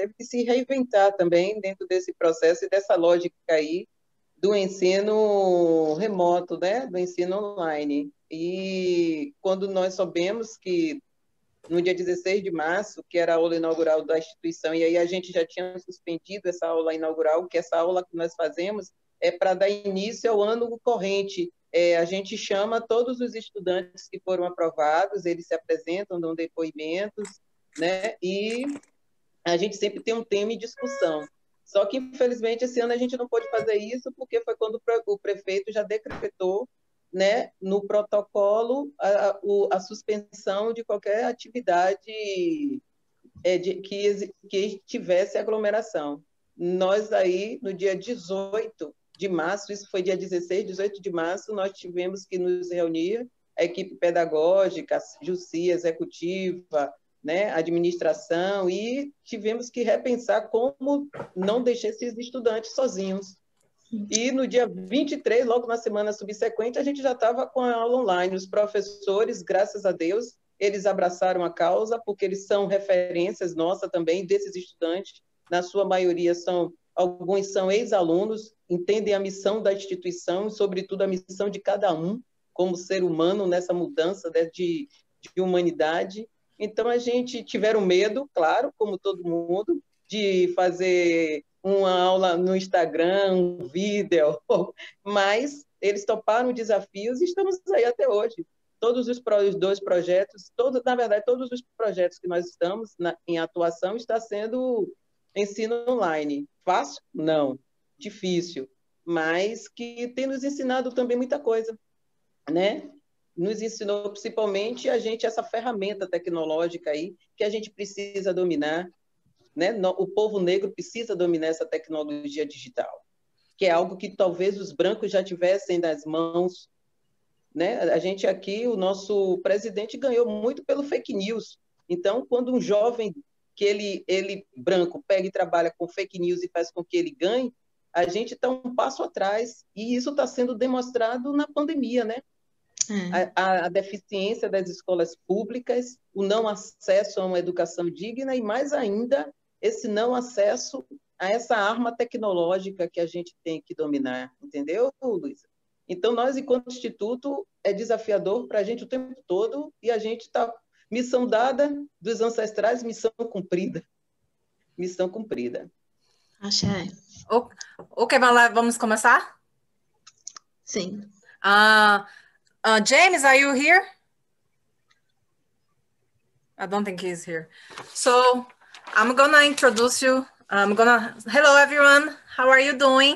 teve que se reinventar também dentro desse processo e dessa lógica aí do ensino remoto, né? Do ensino online. E quando nós soubemos que no dia 16 de março, que era a aula inaugural da instituição, e aí a gente já tinha suspendido essa aula inaugural, que essa aula que nós fazemos é para dar início ao ano corrente. A gente chama todos os estudantes que foram aprovados, eles se apresentam, dão depoimentos, né? E a gente sempre tem um tema em discussão. Só que, infelizmente, esse ano a gente não pôde fazer isso, porque foi quando o prefeito já decretou, né, no protocolo a suspensão de qualquer atividade que tivesse aglomeração. Nós aí, no dia 18 de março, isso foi dia 16, 18 de março, nós tivemos que nos reunir, a equipe pedagógica, JUCI, executiva, né, administração, e tivemos que repensar como não deixar esses estudantes sozinhos. E no dia 23, logo na semana subsequente, a gente já estava com a aula online. Os professores, graças a Deus, eles abraçaram a causa, porque eles são referências nossas também, desses estudantes. Na sua maioria, alguns são ex-alunos, entendem a missão da instituição e, sobretudo, a missão de cada um, como ser humano, nessa mudança de humanidade. Então, a gente tiveram medo, claro, como todo mundo, de fazer uma aula no Instagram, um vídeo, mas eles toparam os desafios e estamos aí até hoje. Todos os dois projetos, na verdade, todos os projetos que nós estamos em atuação está sendo ensino online. Fácil? Não. Difícil. Mas que tem nos ensinado também muita coisa, né? Nos ensinou principalmente a gente essa ferramenta tecnológica aí que a gente precisa dominar, né? O povo negro precisa dominar essa tecnologia digital, que é algo que talvez os brancos já tivessem nas mãos, né? A gente aqui, o nosso presidente ganhou muito pelo fake news. Então, quando um jovem que ele branco pega e trabalha com fake news e faz com que ele ganhe, a gente está um passo atrás, e isso está sendo demonstrado na pandemia, né? A deficiência das escolas públicas, o não acesso a uma educação digna e, mais ainda, esse não acesso a essa arma tecnológica que a gente tem que dominar, entendeu, Luísa? Então, nós, enquanto instituto, é desafiador para a gente o tempo todo, e a gente está... Missão dada dos ancestrais, missão cumprida. Missão cumprida. Axé. Ok, vamos começar? Sim. James, are you here? I don't think he's here. So I'm gonna introduce you. Hello everyone, how are you doing?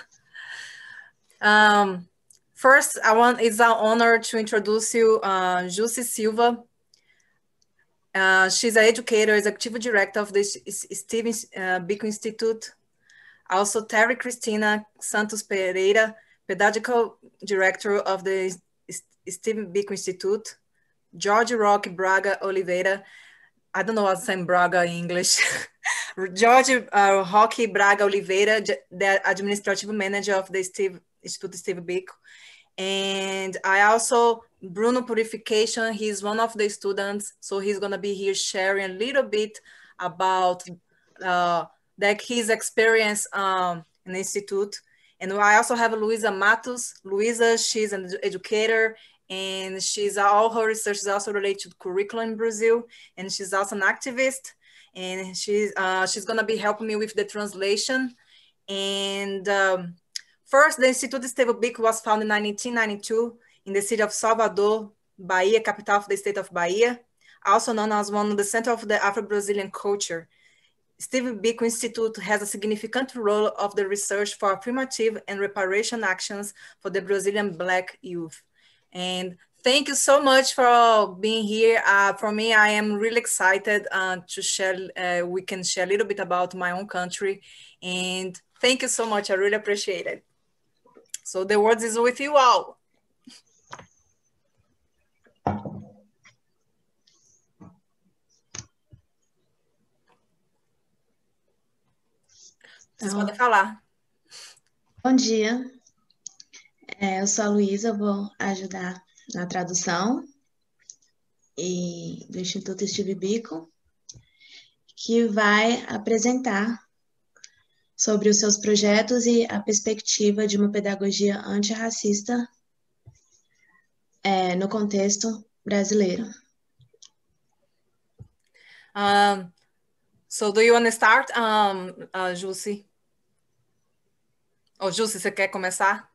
First, it's an honor to introduce you Jussi Silva. She's an educator, executive director of the Steve Biko Institute. Also, Terry Cristina Santos Pereira, pedagogical director of the Steve Biko Institute. George Roque Braga Oliveira, I don't know how to say Braga in English. George Roque Braga Oliveira, the administrative manager of the Institute Steve Biko. And I also, Bruno Purification, he's one of the students, so he's gonna be here sharing a little bit about his experience in the Institute. And I also have Luisa Matos. Luisa, she's an educator, and all her research is also related to curriculum in Brazil, and she's also an activist, and she's gonna be helping me with the translation. And first, the Instituto Estevão Biko was founded in 1992 in the city of Salvador, Bahia, capital of the state of Bahia, also known as one of the center of the Afro-Brazilian culture. Steve Biko Institute has a significant role of the research for affirmative and reparation actions for the Brazilian Black youth. And thank you so much for being here. For me, I am really excited to share, we can share a little bit about my own country. And thank you so much, I really appreciate it. So the word is with you all. Vocês podem falar. Bom dia. Eu sou a Luísa, vou ajudar na tradução do Instituto Steve Biko, que vai apresentar sobre os seus projetos e a perspectiva de uma pedagogia antirracista no contexto brasileiro. So do you want to start, Jussi? Jussi, você quer começar?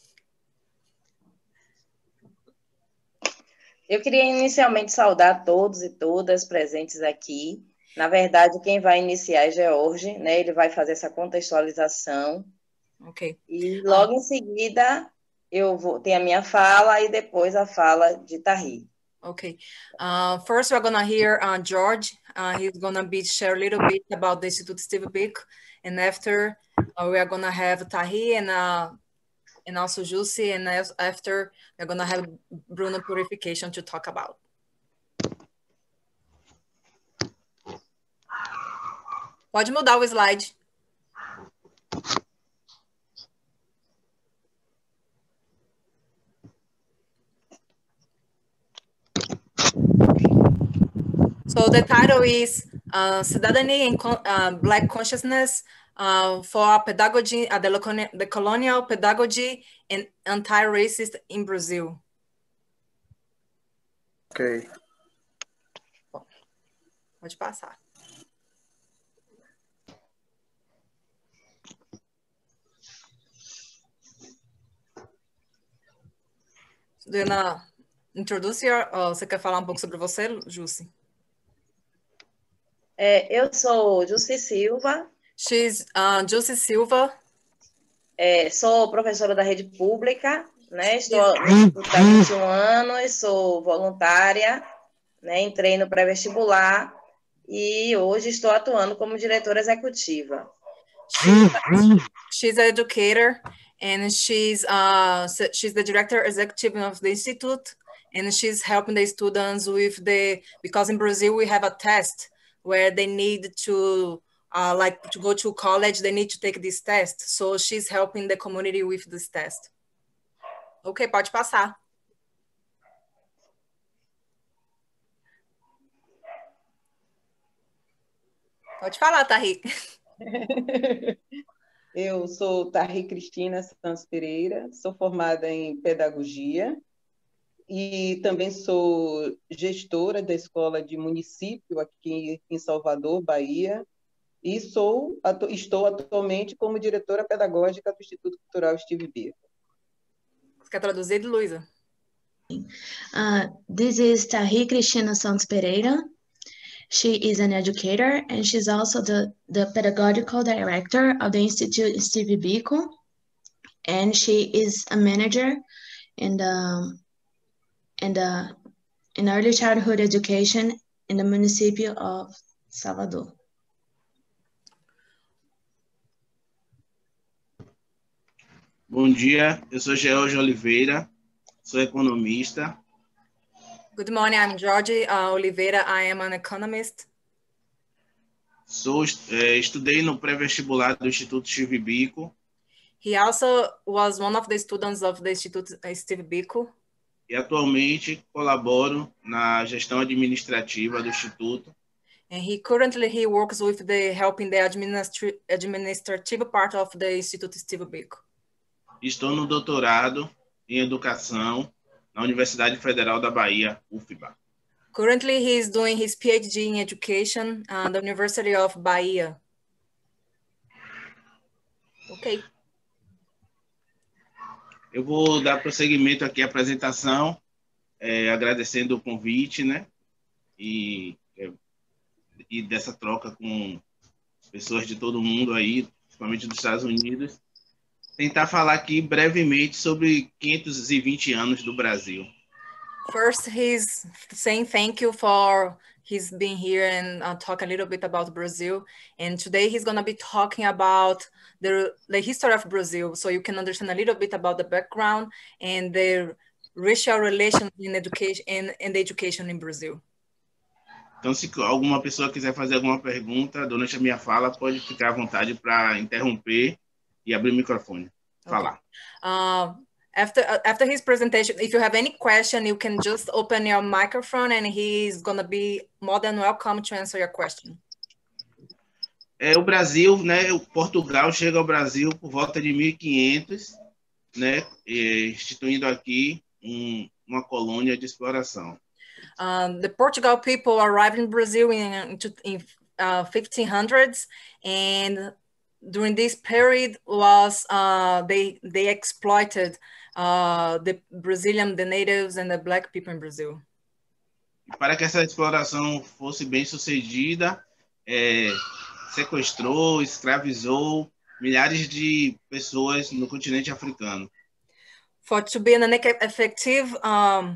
Eu queria inicialmente saudar todos e todas presentes aqui. Na verdade, quem vai iniciar é George, né? Ele vai fazer essa contextualização. Ok. E logo em seguida eu vou ter a minha fala e depois a fala de Tahir. Okay. First, we're gonna hear George. He's gonna share a little bit about the Institute Steve Biko, and after we are gonna have Tahir and also Jussi, and after we're gonna have Bruno Purification to talk about. Pode mudar o slide. So the title is Cidadania and Black Consciousness for Pedagogy, the Colonial Pedagogy and Anti-Racist in Brazil. Ok. Bom, pode passar. Do you wanna introduce você quer falar um pouco sobre você, Jussi? Eu sou Jussi Silva. She's Jussi Silva. Sou professora da rede pública, né? Estou há 21 anos, sou voluntária, né? Entrei no pré-vestibular e hoje estou atuando como diretora executiva. She's an educator and she's the director executive of the institute, and she's helping the students with because in Brazil we have a test where they need to to go to college, they need to take this test. So she's helping the community with this test. Ok, pode passar. Pode falar, Tahir. Eu sou Tahir Cristina Santos Pereira, sou formada em Pedagogia e também sou gestora da Escola de Município aqui em Salvador, Bahia, e estou atualmente como diretora pedagógica do Instituto Cultural Steve Biko. Você quer traduzir, Luísa? This is Tahir Cristina Santos Pereira. She is an educator and she's also the pedagogical director of the Institute Steve Biko, and she is a manager in early childhood education in the municipio of Salvador. Bom dia, eu sou George Oliveira, sou economista. Good morning, I'm George Oliveira. I am an economist. Estudei no pré-vestibular do Instituto Steve Biko. He also was one of the students of the Institute Steve Biko. E atualmente colaboro na gestão administrativa do Instituto. And he works with helping the administrative part of the Institute Steve Biko. Estou no doutorado em educação na Universidade Federal da Bahia, UFBA. Currently, he is doing his PhD in education at the University of Bahia. Ok. Eu vou dar prosseguimento aqui à apresentação, agradecendo o convite, né? E dessa troca com pessoas de todo mundo aí, principalmente dos Estados Unidos. Tentar falar aqui brevemente sobre 520 anos do Brasil. First, he's saying thank you for his being here and talk a little bit about Brazil. And today he's going to be talking about the history of Brazil, so you can understand a little bit about the background and the racial relations in education and the education in Brazil. Então, se alguma pessoa quiser fazer alguma pergunta durante a minha fala, pode ficar à vontade para interromper e abrir o microfone. Falar. After his presentation, if you have any question, you can just open your microphone and he's going to be more than welcome to answer your question. O Brasil, né, o Portugal chega ao Brasil por volta de 1500, né, instituindo aqui uma colônia de exploração. The Portugal people arrived in Brazil in 1500s, and during this period was they exploited the natives and the black people in Brazil. E para que essa exploração fosse bem sucedida, sequestrou, escravizou milhares de pessoas no continente africano. For to be an effective, how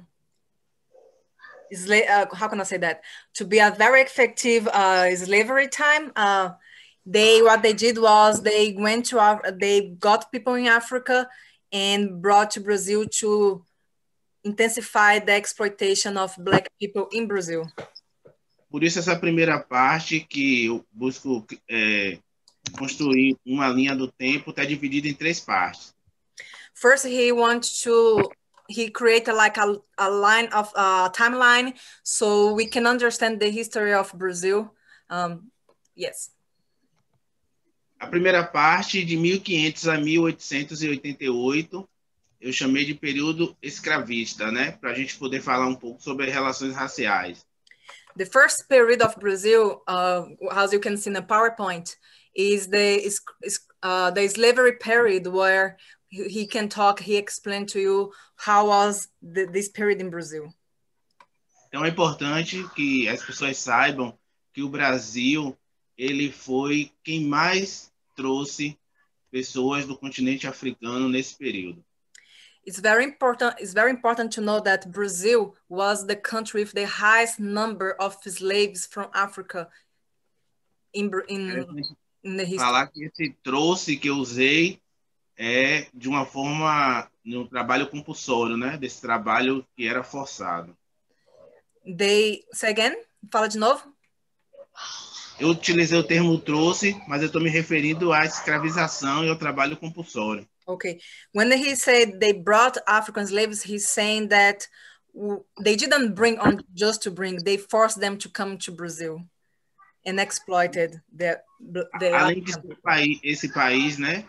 can I say that? To be a very effective slavery time, what they did was they got people in Africa and brought to Brazil to intensify the exploitation of black people in Brazil. Por isso essa primeira parte que eu busco construir uma linha do tempo está dividida em 3 partes. First, he created like a line of timeline so we can understand the history of Brazil. Yes. A primeira parte, de 1500 a 1888, eu chamei de período escravista, né? Para a gente poder falar um pouco sobre as relações raciais. The first period of Brazil, as you can see in the PowerPoint, is the slavery period where he explained to you how was this period in Brazil. Então é importante que as pessoas saibam que o Brasil, ele foi quem mais trouxe pessoas do continente africano nesse período. It's very important to know that Brazil was the country with the highest number of slaves from Africa in the history. Falar que esse trouxe que eu usei de uma forma no trabalho compulsório, né? Desse trabalho que era forçado. Say again? Fala de novo. Eu utilizei o termo trouxe, mas eu estou me referindo à escravização e ao trabalho compulsório. Okay. When he said they brought African slaves, he's saying that they didn't bring on just to bring, they forced them to come to Brazil and exploited the Além de esse país, né?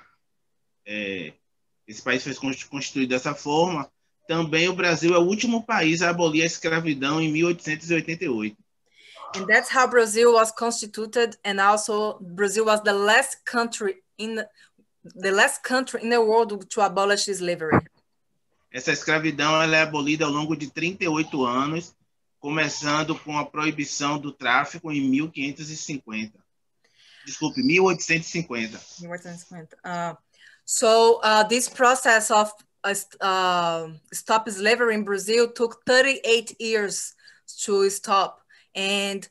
Esse país foi constituído dessa forma. Também o Brasil é o último país a abolir a escravidão em 1888. And that's how Brazil was constituted, and also Brazil was the last country in the world to abolish slavery. Essa escravidão ela é abolida ao longo de 38 anos, começando com a proibição do tráfico em 1550. Desculpe, 1850. 1850. This process of stop slavery in Brazil took 38 years to stop. And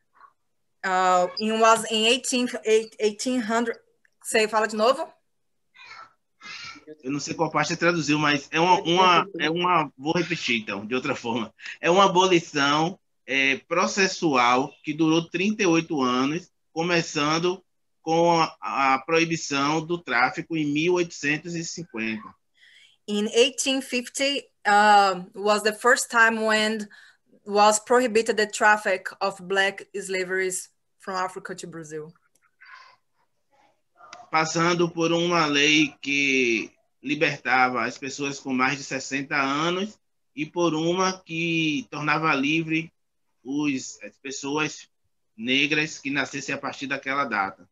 it was in 1800. Você fala de novo? Eu não sei qual parte você traduziu, mas vou repetir então, de outra forma. É uma abolição processual que durou 38 anos, começando com a proibição do tráfico em 1850. In 1850 was the first time when was prohibited the traffic of black slaves from Africa to Brazil. Passando por uma lei que libertava as pessoas com mais de 60 anos e por uma que tornava livre as pessoas negras que nascessem a partir daquela data.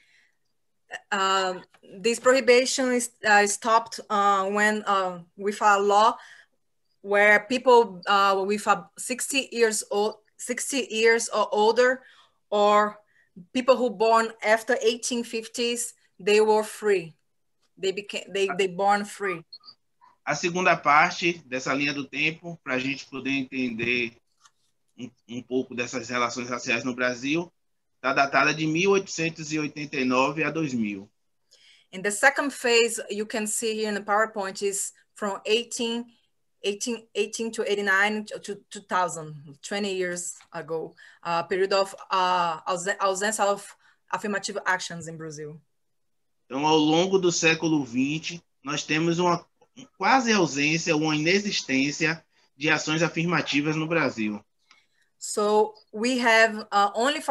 This prohibition stopped when with a law where people with 60 years or older, or people who born after 1850s, they were free. They born free. A segunda parte dessa linha do tempo, para a gente poder entender um pouco dessas relações raciais no Brasil, está datada de 1889 a 2000. And the second phase you can see here in the PowerPoint is from 18 to 89 to 2000, 20 years ago, a period of ausência of affirmative actions in Brazil. Então, ao longo do século XX, nós temos uma quase ausência, uma inexistência de ações afirmativas no Brasil. So we have only for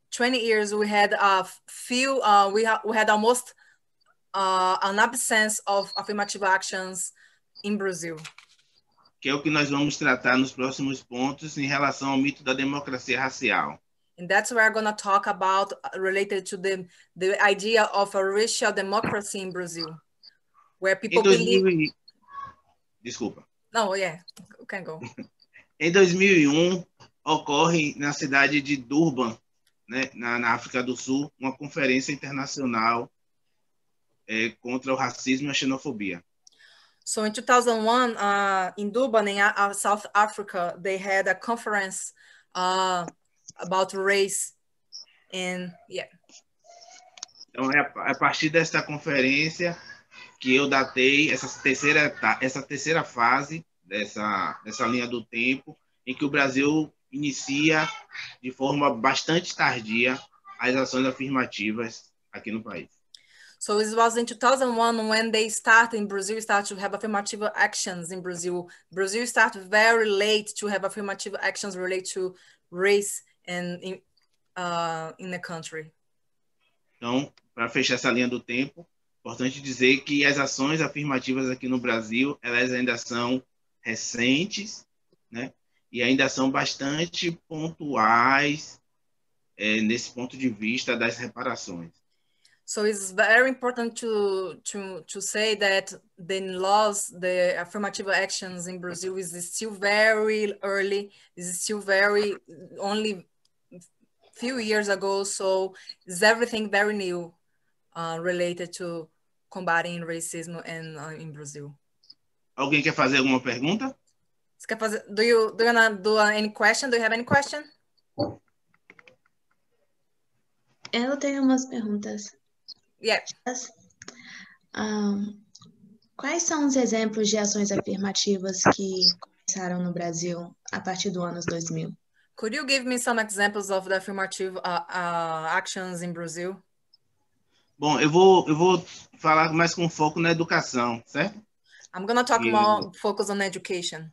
20 years, we had a few, we had almost an absence of affirmative actions in Brazil. Que é o que nós vamos tratar nos próximos pontos em relação ao mito da democracia racial. And that's what we're going to talk about related to the idea of a racial democracy in Brazil, where people believe... Desculpa. No, yeah, you can go. Em 2001, ocorre na cidade de Durban, né, na África do Sul, uma conferência internacional contra o racismo e a xenofobia. So in 2001, in Durban, in South Africa, they had a conference about race, and yeah. Então é a partir desta conferência que eu datei essa terceira fase dessa linha do tempo, em que o Brasil inicia de forma bastante tardia as ações afirmativas aqui no país. So it was in 2001 when they started in Brazil, started to have affirmative actions in Brazil. Brazil started very late to have affirmative actions related to race and in the country. Então, para fechar essa linha do tempo, importante dizer que as ações afirmativas aqui no Brasil, elas ainda são recentes, né? E ainda são bastante pontuais nesse ponto de vista das reparações. So it's very important to say that the laws, the affirmative actions in Brazil is still very early, is still very only few years ago, so it's everything very new related to combating racism in Brazil. Alguém quer fazer alguma pergunta? Você quer fazer, do you wanna do any question? Do you have any question? Eu tenho umas perguntas. Yeah. Quais são os exemplos de ações afirmativas que começaram no Brasil a partir do ano 2000? Could you give me some examples of the affirmative actions in Brazil? Bom, eu vou falar mais com foco na educação, certo? I'm gonna talk more focus on education.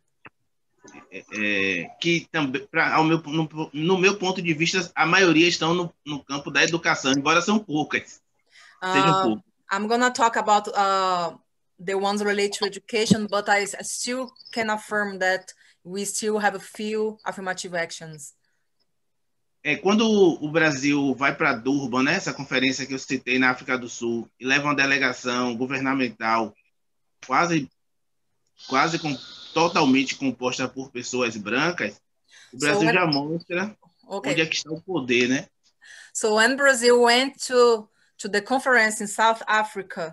Que também, no meu ponto de vista, a maioria estão no campo da educação, embora são poucas. I'm gonna talk about the ones related to education, but I still can affirm that we still have a few affirmative actions. Quando o Brasil vai para Durban, né, essa conferência que eu citei na África do Sul, e leva uma delegação governamental quase totalmente composta por pessoas brancas, o Brasil já mostra onde é que está o poder, né? So when Brazil went to the conference in South Africa,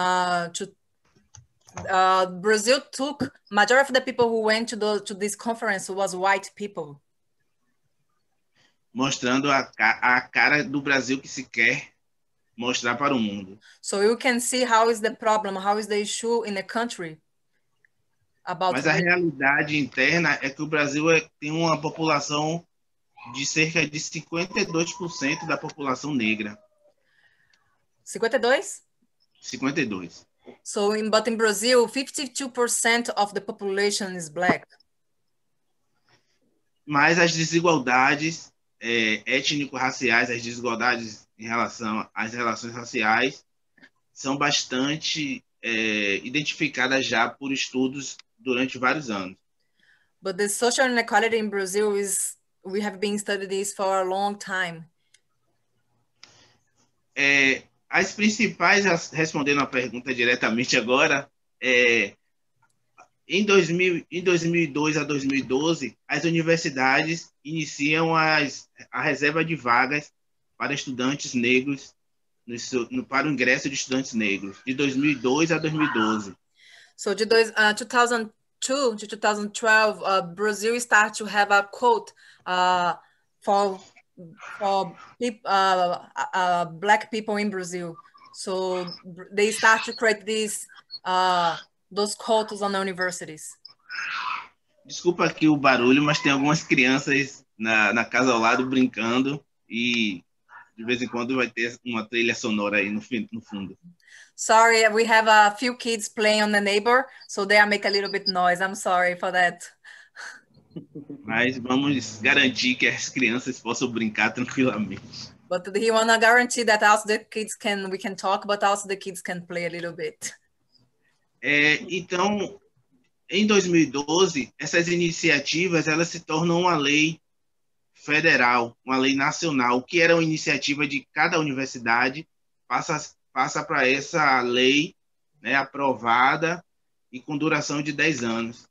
Brazil took majority of the people who went to this conference was white people. Mostrando a cara do Brasil que se quer mostrar para o mundo. So you can see how is the problem, how is the issue in the country. Mas a realidade interna é que o Brasil tem uma população de cerca de 52% da população negra. 52? 52. So but in Brazil, 52% of the population is black. Mas as desigualdades étnico-raciais, as desigualdades em relação às relações raciais são bastante identificadas já por estudos durante vários anos. But the social inequality in Brazil we have been studying this for a long time. As principais, respondendo a pergunta diretamente agora, em 2002 a 2012, as universidades iniciam a reserva de vagas para estudantes negros, para o ingresso de estudantes negros, de 2002 a 2012. So de 2002 to 2012, Brazil started to have a quote for black people in Brazil. So they start to create those quotas on the universities. Desculpa aqui o barulho, mas tem algumas crianças na casa ao lado brincando e de vez em quando vai ter uma trilha sonora aí no fundo. Sorry, we have a few kids playing on the neighbor, so they make a little bit noise. I'm sorry for that. Mas vamos garantir que as crianças possam brincar tranquilamente. But he wanna guarantee that also the kids we can talk, but also the kids can play a little bit. Então, em 2012, essas iniciativas elas se tornam uma lei federal, uma lei nacional, que era uma iniciativa de cada universidade, passa para essa lei, né, aprovada e com duração de 10 anos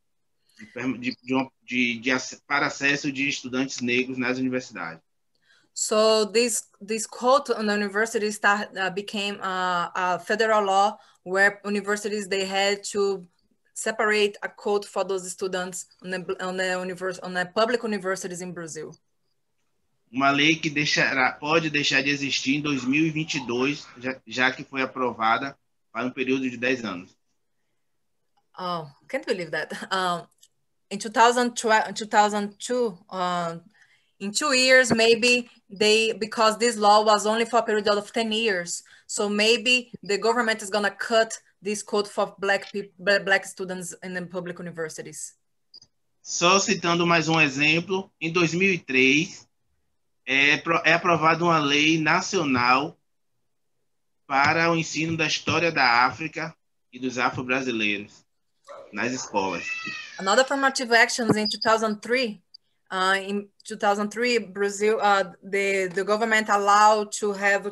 para acesso de estudantes negros nas universidades. So this code on the university became a federal law where universities they had to separate a code for those students on the public universities in Brazil. Uma lei que pode deixar de existir em 2022, já que foi aprovada para um período de 10 anos. Oh, can't believe that. In 2002, in 2 years, maybe because this law was only for a period of 10 years, so maybe the government is gonna cut this code for black students in the public universities. Só citando mais um exemplo, em 2003, é aprovada uma lei nacional para o ensino da história da África e dos afro-brasileiros nas escolas. Another affirmative actions in 2003. In 2003, Brazil, the government allowed to have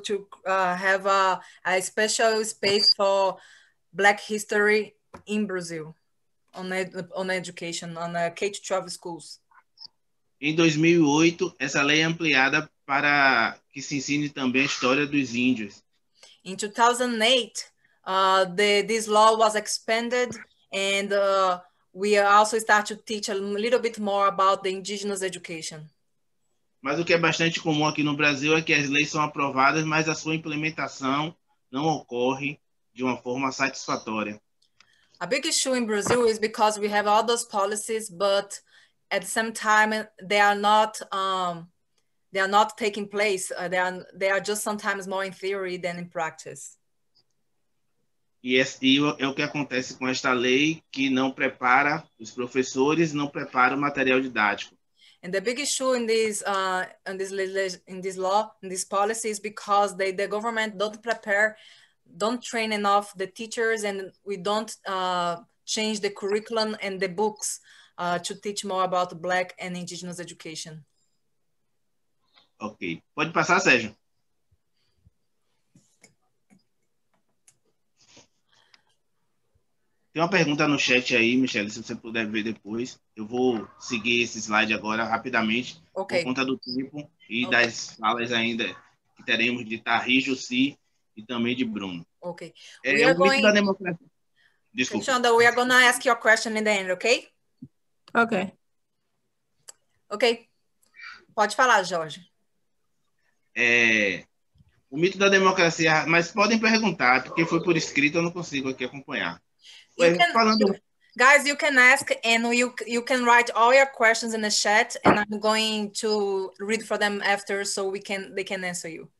a special space for Black history in Brazil on education, on K-12 schools. Em 2008, essa lei é ampliada para que se ensine também a história dos índios. In 2008, this law was expanded, and we also start to teach a little bit more about the indigenous education. Mas o que é bastante comum aqui no Brasil é que as leis são aprovadas, mas a sua implementação não ocorre de uma forma satisfatória. A big issue in Brazil is because we have all those policies, but at the same time they are not taking place. They are just sometimes more in theory than in practice. E é o que acontece com esta lei, que não prepara os professores, não prepara o material didático. And the big issue in this law, in this policy, is because the government don't train enough the teachers, and we don't change the curriculum and the books to teach more about Black and Indigenous education. Ok. Pode passar, Sérgio. Tem uma pergunta no chat aí, Michele, se você puder ver depois. Eu vou seguir esse slide agora rapidamente, Okay. por conta do tempo e das falas ainda que teremos de Tarri, Jussi e também de Bruno. Okay. O mito da democracia. Desculpa. Shonda, we are going to ask your question in the end, okay? Okay. Ok. Pode falar, Jorge. O mito da democracia, mas podem perguntar, porque foi por escrito, eu não consigo aqui acompanhar. Guys, you can ask, and you can write all your questions in the chat, and I'm going to read for them after, so they can answer you.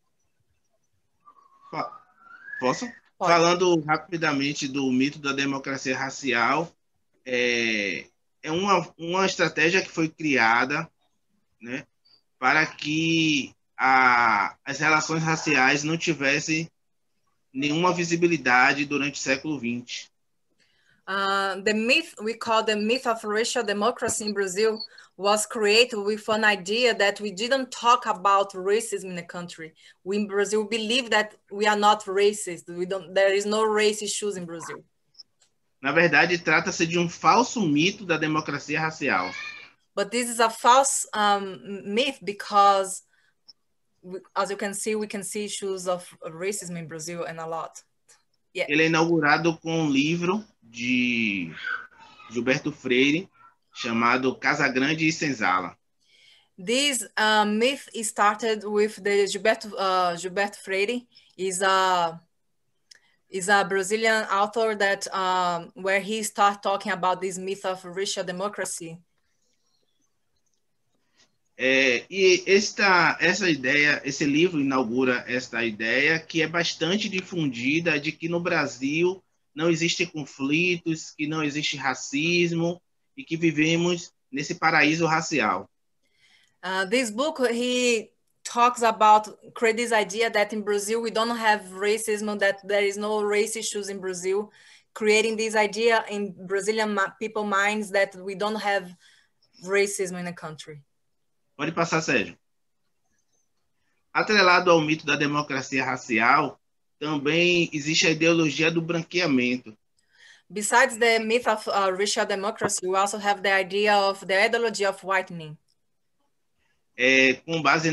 Posso? Pode. Falando rapidamente do mito da democracia racial, é uma estratégia que foi criada, né, para que as relações raciais não tivessem nenhuma visibilidade durante o século XX. The myth, we call the myth of racial democracy in Brazil, was created with an idea that we didn't talk about racism in the country. We in Brazil believe that we are not racist. There is no race issues in Brazil. Na verdade, trata-se de um falso mito da democracia racial. But this is a false myth because, as you can see, we can see issues of racism in Brazil and a lot. Yeah. Ele é inaugurado com um livro de Gilberto Freire, chamado Casagrande e Senzala. This myth started with the Gilberto Freire. Is a Brazilian author that where he started talking about this myth of racial democracy. E essa ideia, esse livro inaugura esta ideia que é bastante difundida de que no Brasil não existem conflitos, que não existe racismo e que vivemos nesse paraíso racial. This book, he talks about, create this idea that in Brazil, we don't have racism, that there is no race issues in Brazil, creating this idea in Brazilian people minds that we don't have racism in the country. Pode passar, Sérgio. Atrelado ao mito da democracia racial, também existe a ideologia do branqueamento. Besides the myth of racial democracy, we also have the idea of the ideology of whitening. Com base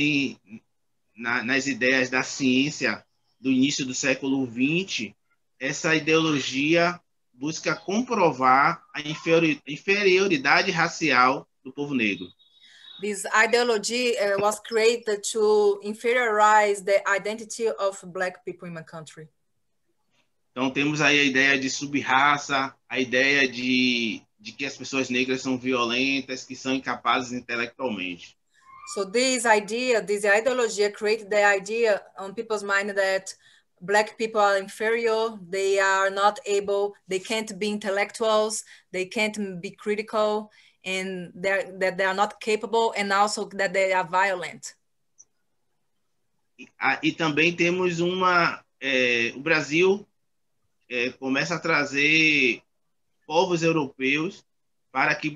nas ideias da ciência do início do século XX, essa ideologia busca comprovar a inferioridade racial do povo negro. This ideology was created to inferiorize the identity of Black people in my country. Então, temos aí a ideia de subraça, a ideia de que as pessoas negras são violentas, que são incapazes intelectualmente. So this ideology created the idea on people's mind that Black people are inferior, they are not able, they can't be intellectuals, they can't be critical, and that they are not capable, and also that they are violent. E também temos o Brasil começa a trazer povos europeus para que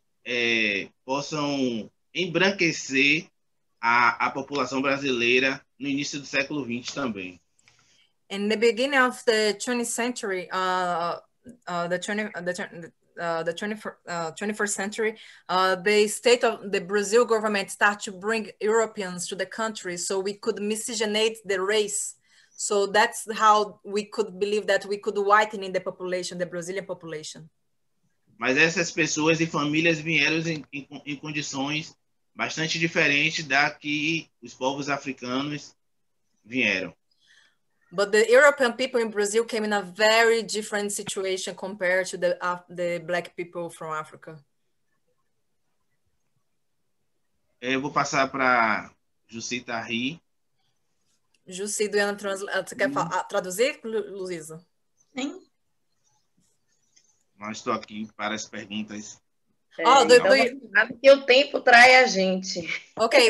possam embranquecer a população brasileira no início do século XX também. In the beginning of the 20th century, the 21st century, the Brazil government started to bring Europeans to the country so we could miscegenate the race. So that's how we could believe that we could whiten in the population, the Brazilian population. Mas essas pessoas e famílias vieram em condições bastante diferentes da que os povos africanos vieram. But the European people in Brazil came in a very different situation compared to the Black people from Africa. Eu vou passar para Jussi Tarri. Jussi, você quer traduzir, Luísa? Sim. Mas estou aqui para as perguntas. Que o tempo trai a gente. Ok.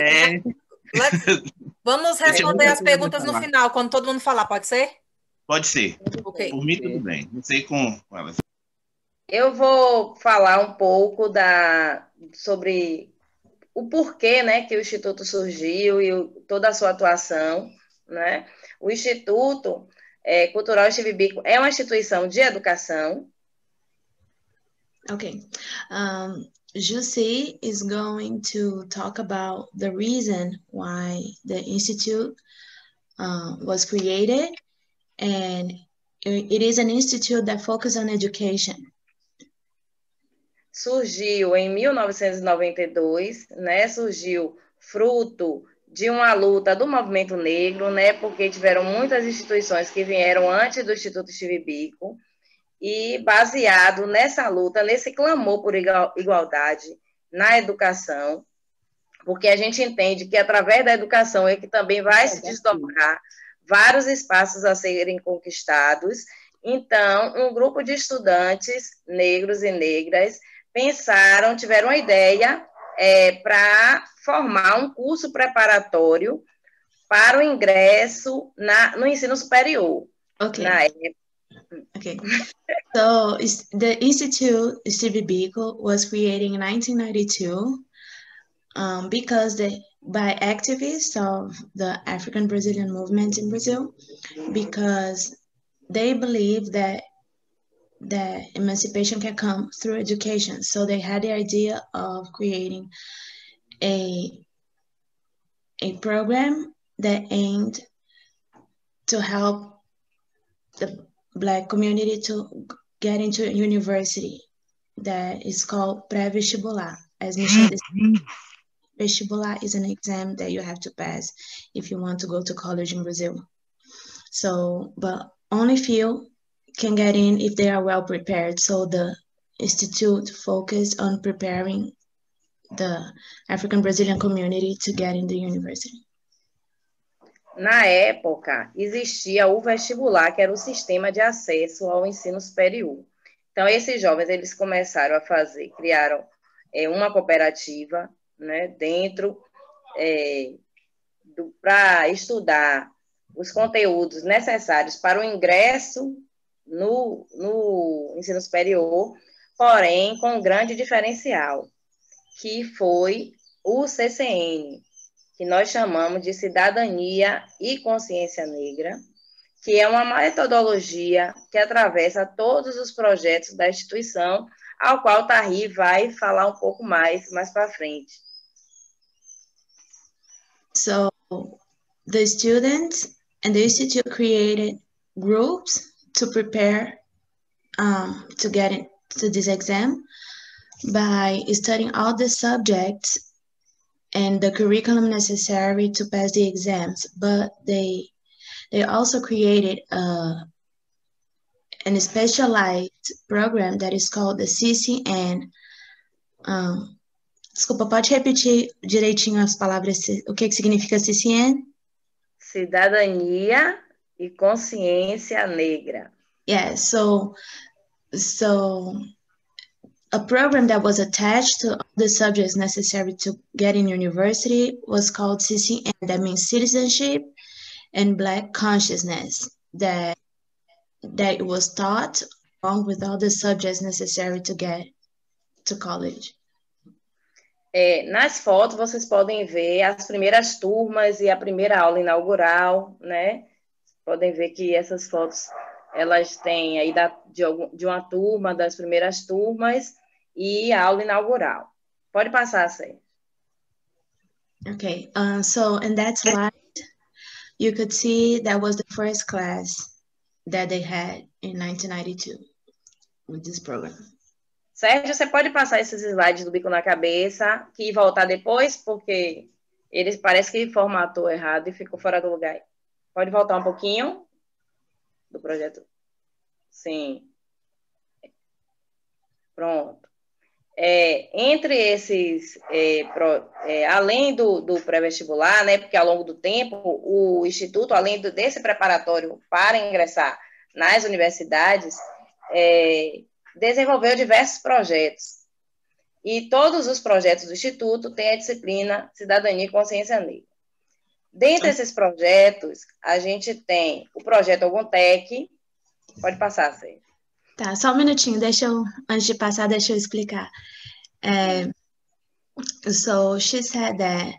Vamos responder as perguntas no final, quando todo mundo falar, pode ser? Pode ser. Okay. Por mim, tudo bem. Não sei com elas. Eu vou falar um pouco sobre o porquê, né, que o Instituto surgiu e toda a sua atuação, né? O Instituto Cultural Steve Biko é uma instituição de educação. Okay. Jussi is going to talk about the reason why the Institute was created, and it is an institute that focuses on education. Surgiu em 1992, né? Surgiu fruto de uma luta do movimento negro, né? Porque tiveram muitas instituições que vieram antes do Instituto Steve Biko, e baseado nessa luta, nesse clamor por igualdade na educação, porque a gente entende que através da educação é que também vai se desdobrar vários espaços a serem conquistados. Então, um grupo de estudantes negros e negras tiveram uma ideia para formar um curso preparatório para o ingresso no ensino superior. Okay. Na época. Okay. So the Institute Steve Biko was created in 1992 because by activists of the African Brazilian movement in Brazil, because they believe that emancipation can come through education. So they had the idea of creating a program that aimed to help the Black community to get into a university that is called pré-vestibular. As Michelle said, vestibular is an exam that you have to pass if you want to go to college in Brazil. So, but only few can get in if they are well prepared. So the institute focused on preparing the African Brazilian community to get in the university. Na época, existia o vestibular, que era o sistema de acesso ao ensino superior. Então, esses jovens, eles começaram criaram uma cooperativa, né, dentro para estudar os conteúdos necessários para o ingresso no ensino superior, porém com um grande diferencial, que foi o CCN, que nós chamamos de Cidadania e Consciência Negra, que é uma metodologia que atravessa todos os projetos da instituição, ao qual Tari vai falar um pouco mais para frente. So the students and the institute created groups to prepare to get into this exam by studying all the subjects and the curriculum necessary to pass the exams, but they also created a specialized program that is called the CCN. Desculpa, pode repetir direitinho as palavras, o que significa CCN? Cidadania e Consciência Negra. Yeah, so a program that was attached to all the subjects necessary to get in university was called CCN. That means Citizenship and Black Consciousness, that was taught along with all the subjects necessary to get to college. Nas fotos vocês podem ver as primeiras turmas e a primeira aula inaugural, né? Podem ver que essas fotos, elas têm aí de uma turma, das primeiras turmas, e a aula inaugural. Pode passar, Sérgio. Okay, so in that slide, you could see that was the first class that they had in 1992 with this program. Sérgio, você pode passar esses slides do bico na cabeça e voltar depois, porque ele parece que formatou errado e ficou fora do lugar. Pode voltar um pouquinho do projeto? Sim. Pronto. Entre esses, além do pré-vestibular, né, porque ao longo do tempo, o Instituto, além desse preparatório para ingressar nas universidades, desenvolveu diversos projetos. E todos os projetos do Instituto têm a disciplina Cidadania e Consciência Negra. Dentre esses projetos, a gente tem o projeto Oguntec. Pode passar, Sérgio. Tá, só um minutinho, antes de passar, deixa eu explicar. So she said that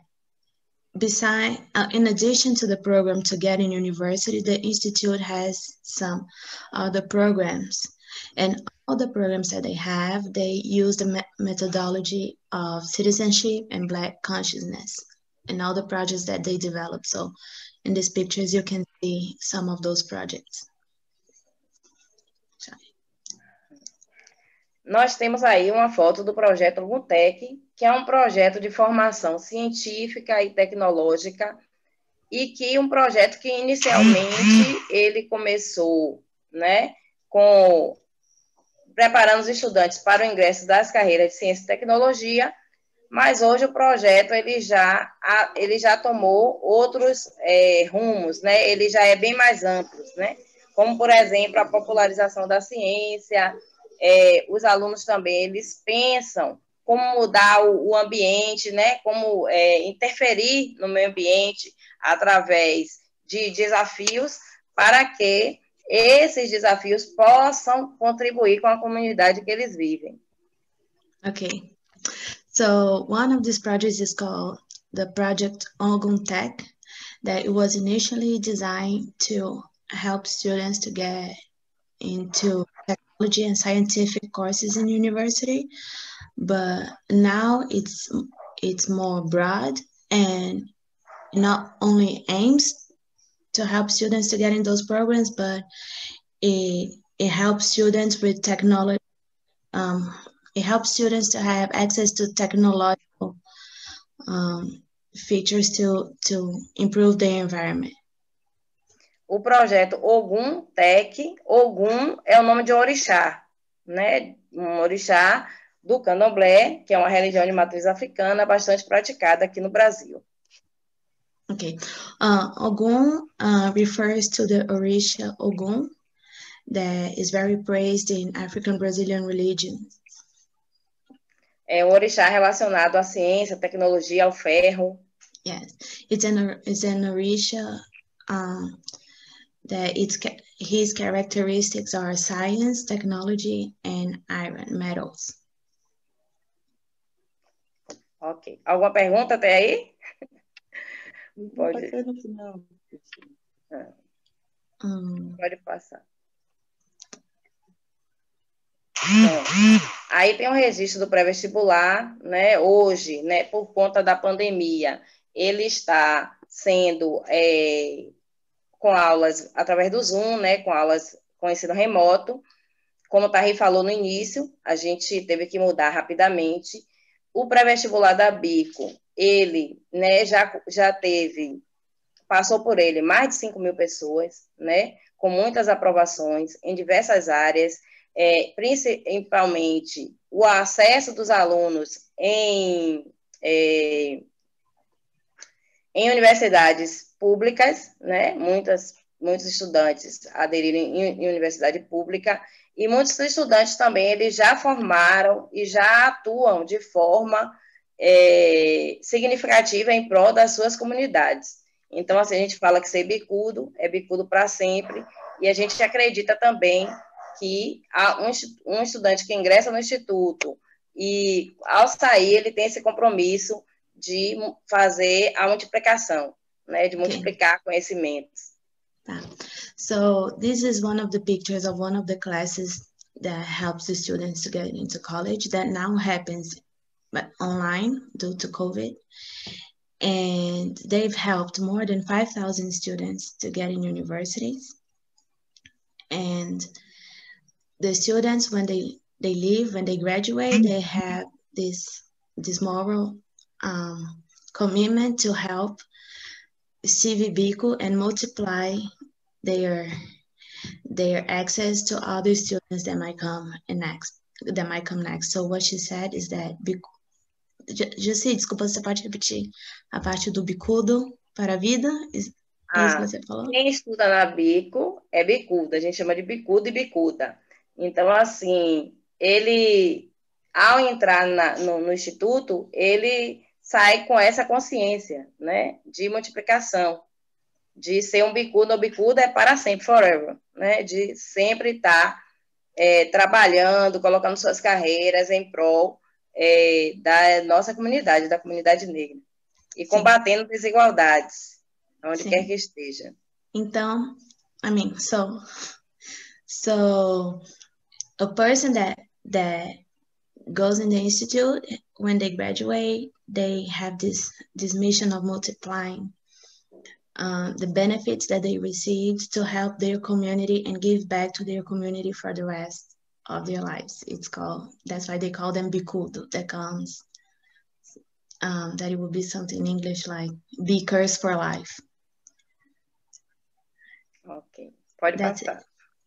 in addition to the program to get in university, the Institute has some other programs. And all the programs that they use the methodology of citizenship and Black consciousness and all the projects that they develop. So in these pictures, you can see some of those projects. Nós temos aí uma foto do projeto Oguntec, que é um projeto de formação científica e tecnológica, e que um projeto que inicialmente ele começou, né, preparando os estudantes para o ingresso das carreiras de ciência e tecnologia, mas hoje o projeto ele já tomou outros rumos, né? Ele já é bem mais amplo, né? Como, por exemplo, a popularização da ciência. Os alunos também, eles pensam como mudar o ambiente, né? Como interferir no meio ambiente através de desafios para que esses desafios possam contribuir com a comunidade que eles vivem. Okay, so one of these projects is called the Project Oguntec, that it was initially designed to help students to get into technology and scientific courses in university, but now it's more broad and not only aims to help students to get in those programs, but it helps students with technology. It helps students to have access to technological features to improve their environment. O projeto Oguntec, Ogum é o nome de um orixá, né? Um orixá do candomblé, que é uma religião de matriz africana bastante praticada aqui no Brasil. Okay, Ogum refers to the Orisha Ogum that is very praised in African Brazilian religions. É um orixá relacionado à ciência, tecnologia, ao ferro. Yes, it's an Orisha that his characteristics are science, technology, and iron metals. Ok. Alguma pergunta até aí? Pode ser no final. Pode passar. Bom, aí tem um registro do pré-vestibular, né? Hoje, né, por conta da pandemia, ele está sendo com aulas através do Zoom, né? Com aulas com ensino remoto. Como o Tarri falou no início, a gente teve que mudar rapidamente. O pré-vestibular da Bico, ele, né, já teve, passou por ele mais de 5.000 pessoas, né? Com muitas aprovações em diversas áreas, principalmente o acesso dos alunos em universidades públicas, né? Muitos estudantes aderiram em universidade pública, e muitos estudantes também eles já formaram e já atuam de forma significativa em prol das suas comunidades. Então, assim, a gente fala que ser bicudo é bicudo para sempre, e a gente acredita também que um estudante que ingressa no instituto e, ao sair, ele tem esse compromisso de fazer a multiplicação, né, de multiplicar conhecimentos. So this is one of the pictures of one of the classes that helps the students to get into college that now happens online due to COVID. And they've helped more than 5,000 students to get in universities. And the students, when they leave, when they graduate, they have this moral commitment to help CVBICO and multiply their access to other students that might come next. So what she said is that Jussi, desculpa, você pode repetir a parte do bicudo para a vida? É isso que você falou? Quem estuda na Bico é bicudo, a gente chama de bicudo e bicuda. Então, assim, ele, ao entrar no instituto, ele sai com essa consciência, né, de multiplicação, de ser um bicudo ou bicuda é para sempre, forever, né, de sempre estar trabalhando, colocando suas carreiras em prol da nossa comunidade, da comunidade negra, e combatendo desigualdades, onde quer que esteja. Então, so a person that goes in the institute, when they graduate, they have this mission of multiplying the benefits that they received to help their community and give back to their community for the rest of their lives. That's why they call them bicudo. That comes, that it would be something in English like be cursed for life. Ok, pode passar.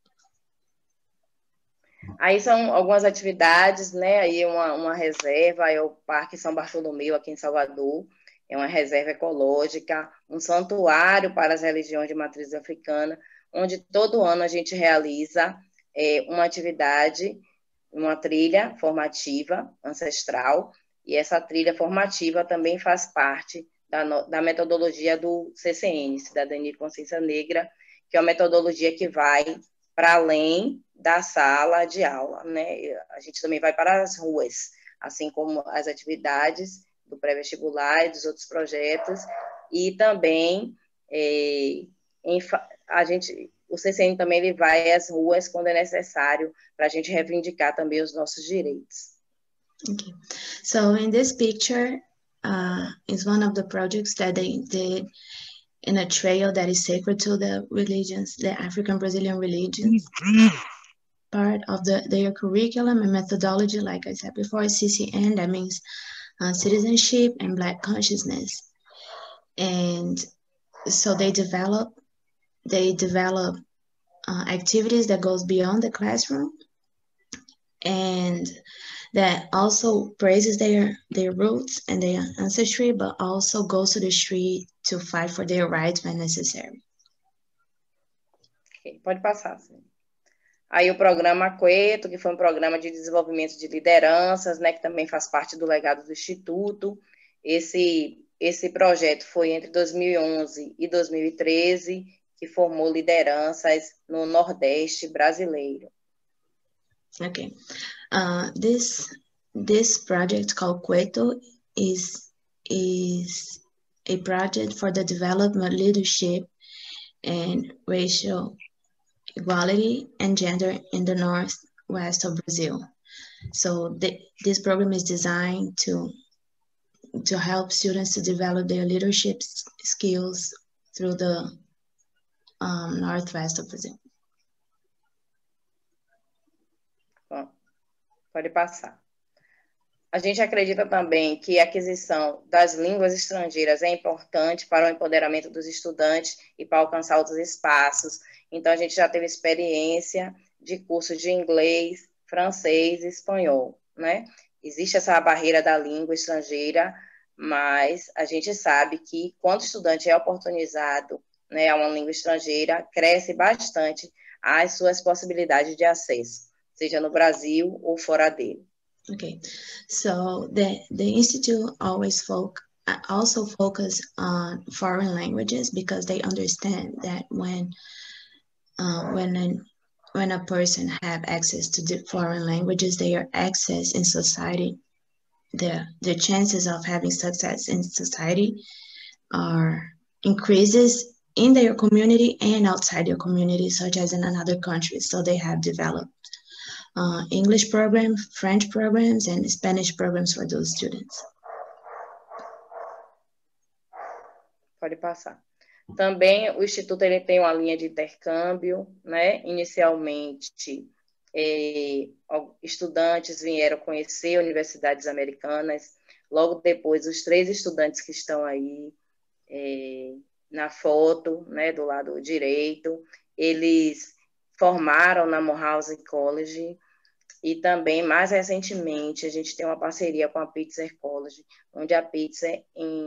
Aí são algumas atividades, né? Aí uma reserva, é o Parque São Bartolomeu, aqui em Salvador, é uma reserva ecológica, um santuário para as religiões de matriz africana, onde todo ano a gente realiza uma atividade, uma trilha formativa ancestral, e essa trilha formativa também faz parte da metodologia do CCN, Cidadania e Consciência Negra, que é uma metodologia que vai para além da sala de aula, né? A gente também vai para as ruas, assim como as atividades do pré-vestibular e dos outros projetos, e também o CCN também ele vai às ruas quando é necessário para a gente reivindicar também os nossos direitos. Okay. So in this picture is one of the projects that they did in a trail that is sacred to the religions, the African Brazilian religions. Part of their curriculum and methodology, like I said before, is CCN, that means citizenship and Black consciousness. And so they develop activities that goes beyond the classroom, and that also praises their roots and their ancestry, but also goes to the street to fight for their rights when necessary. Okay, pode passar, sim. Aí o programa Coeto, que foi um programa de desenvolvimento de lideranças, né, que também faz parte do legado do Instituto. Esse esse projeto foi entre 2011 e 2013, que formou lideranças no Nordeste brasileiro. Okay. This project called Cueto is a project for the development, leadership, and racial equality and gender in the Northwest of Brazil. So this program is designed to help students to develop their leadership skills through the Northwest of Brazil. Bom, pode passar. A gente acredita também que a aquisição das línguas estrangeiras é importante para o empoderamento dos estudantes e para alcançar outros espaços. Então, a gente já teve experiência de cursos de inglês, francês e espanhol, né? Existe essa barreira da língua estrangeira, mas a gente sabe que quando o estudante é oportunizado, né, a uma língua estrangeira, cresce bastante as suas possibilidades de acesso, seja no Brasil ou fora dele. Okay, so the Institute also focus on foreign languages because they understand that when a person have access to the foreign languages, their access in society, the chances of having success in society are increases in their community and outside their community, such as in another country. So they have developed English programs, French programs, and Spanish programs for those students. Pode passar. Também o Instituto ele tem uma linha de intercâmbio, né? Inicialmente, estudantes vieram conhecer universidades americanas. Logo depois, os 3 estudantes que estão aí na foto, né, do lado direito, eles formaram na Morehouse College. E também, mais recentemente, a gente tem uma parceria com a Pitzer College, onde a Pitzer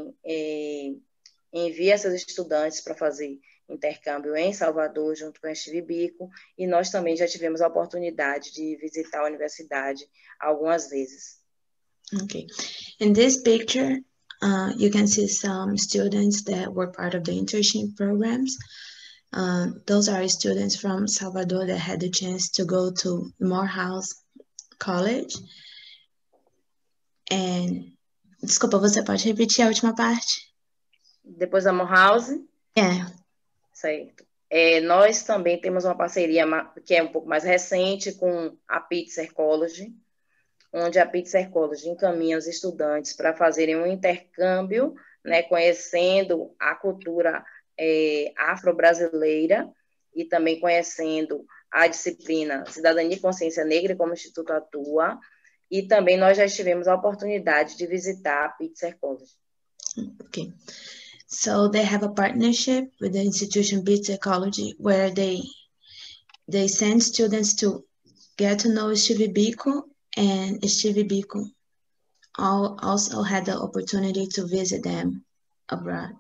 envia seus estudantes para fazer intercâmbio em Salvador, junto com a Steve Biko, e nós também já tivemos a oportunidade de visitar a universidade algumas vezes. Okay. In this picture, you can see some students that were part of the internship programs. Those are students from Salvador that had the chance to go to Morehouse College. And, desculpa, você pode repetir a última parte? Depois da Morehouse? Certo. Nós também temos uma parceria que é um pouco mais recente com a Pitzer College, onde a Pitzer College encaminha os estudantes para fazerem um intercâmbio, né, conhecendo a cultura afro-brasileira e também conhecendo a disciplina Cidadania e Consciência Negra, como o Instituto atua, e também nós já tivemos a oportunidade de visitar a Pitzer College. Okay. So they have a partnership with the institution Pitzer College where they send students to get to know Steve Biko, and Steve Biko also had the opportunity to visit them abroad.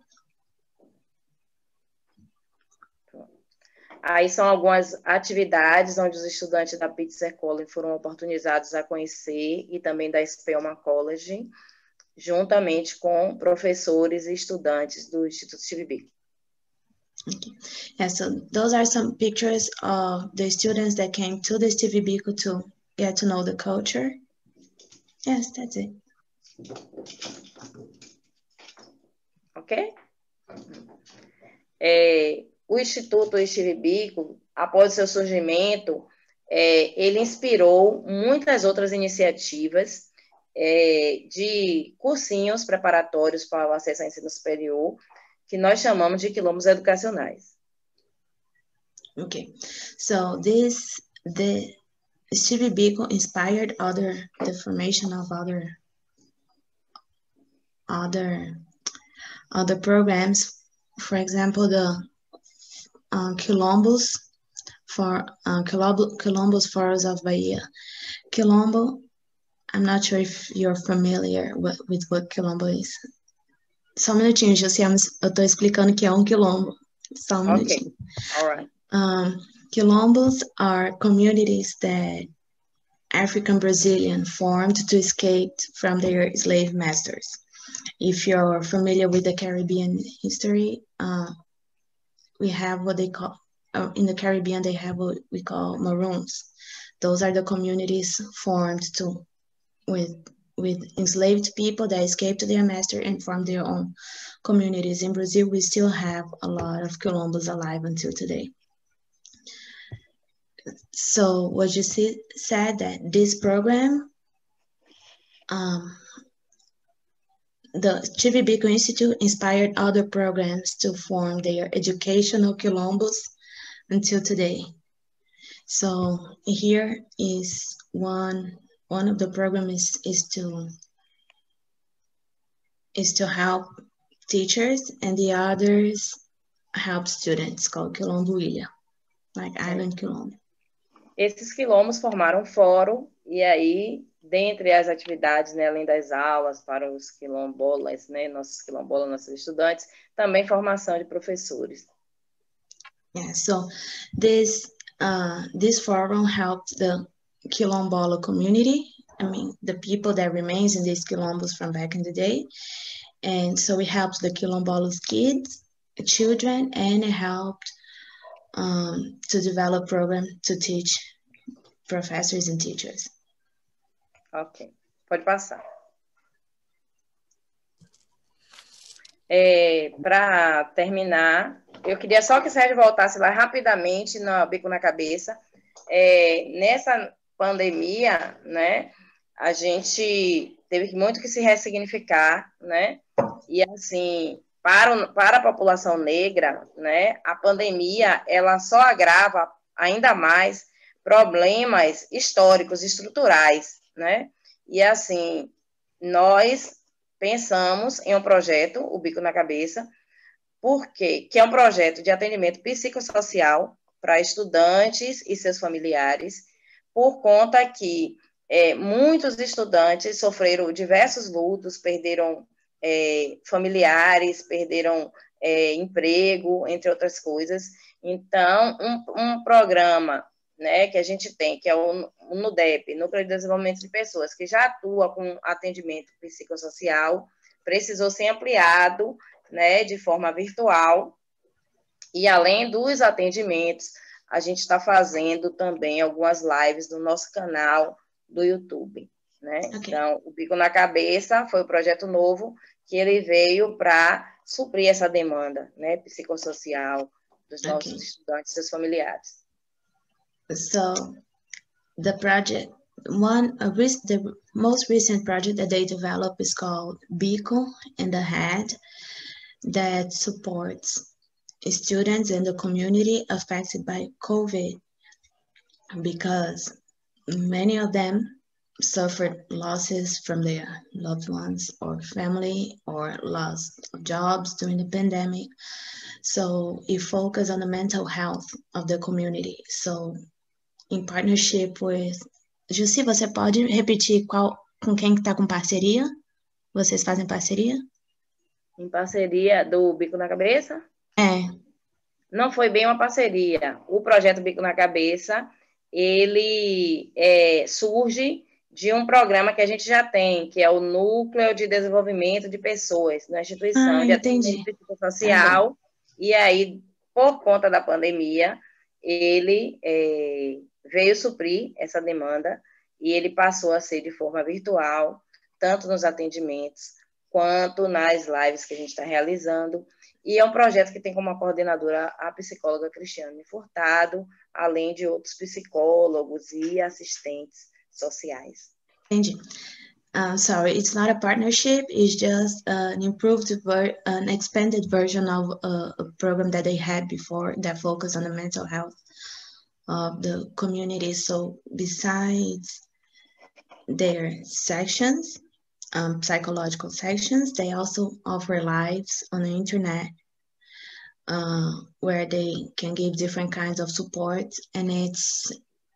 Aí são algumas atividades onde os estudantes da Pitzer College foram oportunizados a conhecer e também da Spelman College, juntamente com professores e estudantes do Instituto Steve Biko. Okay. Yeah, so those are some pictures of the students that came to the Steve Biko to get to know the culture. Yes, that's it. Ok? O Instituto Steve Biko, após seu surgimento, ele inspirou muitas outras iniciativas de cursinhos preparatórios para o acesso ao ensino superior, que nós chamamos de quilombos educacionais. Okay, so the Steve Biko inspired the formation of other programs. For example, the Quilombos Foros of Bahia. Quilombo, I'm not sure if you're familiar with what Quilombo is. Só um minutinho, José, eu tô explicando que é um quilombo. Só um minutinho. All right. Quilombos are communities that African Brazilian formed to escape from their slave masters. If you're familiar with the Caribbean history, we have what they call, in the Caribbean, they have what we call Maroons. Those are the communities formed with enslaved people that escaped their master and formed their own communities. In Brazil, we still have a lot of Quilombos alive until today. So what you said that this program, the Chivi Biko Institute inspired other programs to form their educational Quilombos until today. So here is one of the programs is to help teachers, and the others help students, called Quilombo Ilha, like Island Quilombo. Esses quilombos formaram um fórum, e aí, dentre as atividades, né, além das aulas para os quilombolas, né, nossos quilombolas, nossos estudantes, também formação de professores. Yeah, so this forum helped the Quilombola community, I mean, the people that remains in these quilombos from back in the day. And so it helped the Quilombolas kids, children, and it helped to develop program to teach professors and teachers. Ok, pode passar. Para terminar, eu queria só que o Sérgio voltasse lá rapidamente no Bico na Cabeça. Nessa pandemia, né, a gente teve muito que se ressignificar, né, e assim, para a população negra, né, a pandemia, ela só agrava ainda mais problemas históricos, estruturais, né, e assim, nós pensamos em um projeto, o Bico na Cabeça, que é um projeto de atendimento psicossocial para estudantes e seus familiares, por conta que muitos estudantes sofreram diversos lutos, perderam familiares, perderam emprego, entre outras coisas. Então, um programa, né, que a gente tem, que é o NUDEP, Núcleo de Desenvolvimento de Pessoas, que já atua com atendimento psicossocial, precisou ser ampliado, né, de forma virtual, e além dos atendimentos, a gente está fazendo também algumas lives no nosso canal do YouTube, né? Okay. Então, o Bico na Cabeça foi um projeto novo que ele veio para suprir essa demanda, né, psicossocial dos nossos estudantes e seus familiares. So, the project, the most recent project that they developed is called Bico in the Head, that supports students in the community affected by COVID, because many of them suffered losses from their loved ones or family, or lost jobs during the pandemic. So it focuses on the mental health of the community. So in partnership with... Jussi, você pode repetir com quem que está com parceria? Vocês fazem parceria? Em parceria do Bico na Cabeça? Não foi bem uma parceria. O projeto Bico na Cabeça, ele surge de um programa que a gente já tem, que é o Núcleo de Desenvolvimento de Pessoas, na instituição de atendimento psicossocial. E aí, por conta da pandemia, ele veio suprir essa demanda, e ele passou a ser de forma virtual, tanto nos atendimentos, quanto nas lives que a gente está realizando. E é um projeto que tem como coordenadora a psicóloga Cristiane Furtado, além de outros psicólogos e assistentes sociais. Entendi. Sorry, it's not a partnership, it's just an improved, an expanded version of a program that they had before that focused on the mental health of the community. So besides their sections, psychological sections, they also offer lives on the internet where they can give different kinds of support, and it's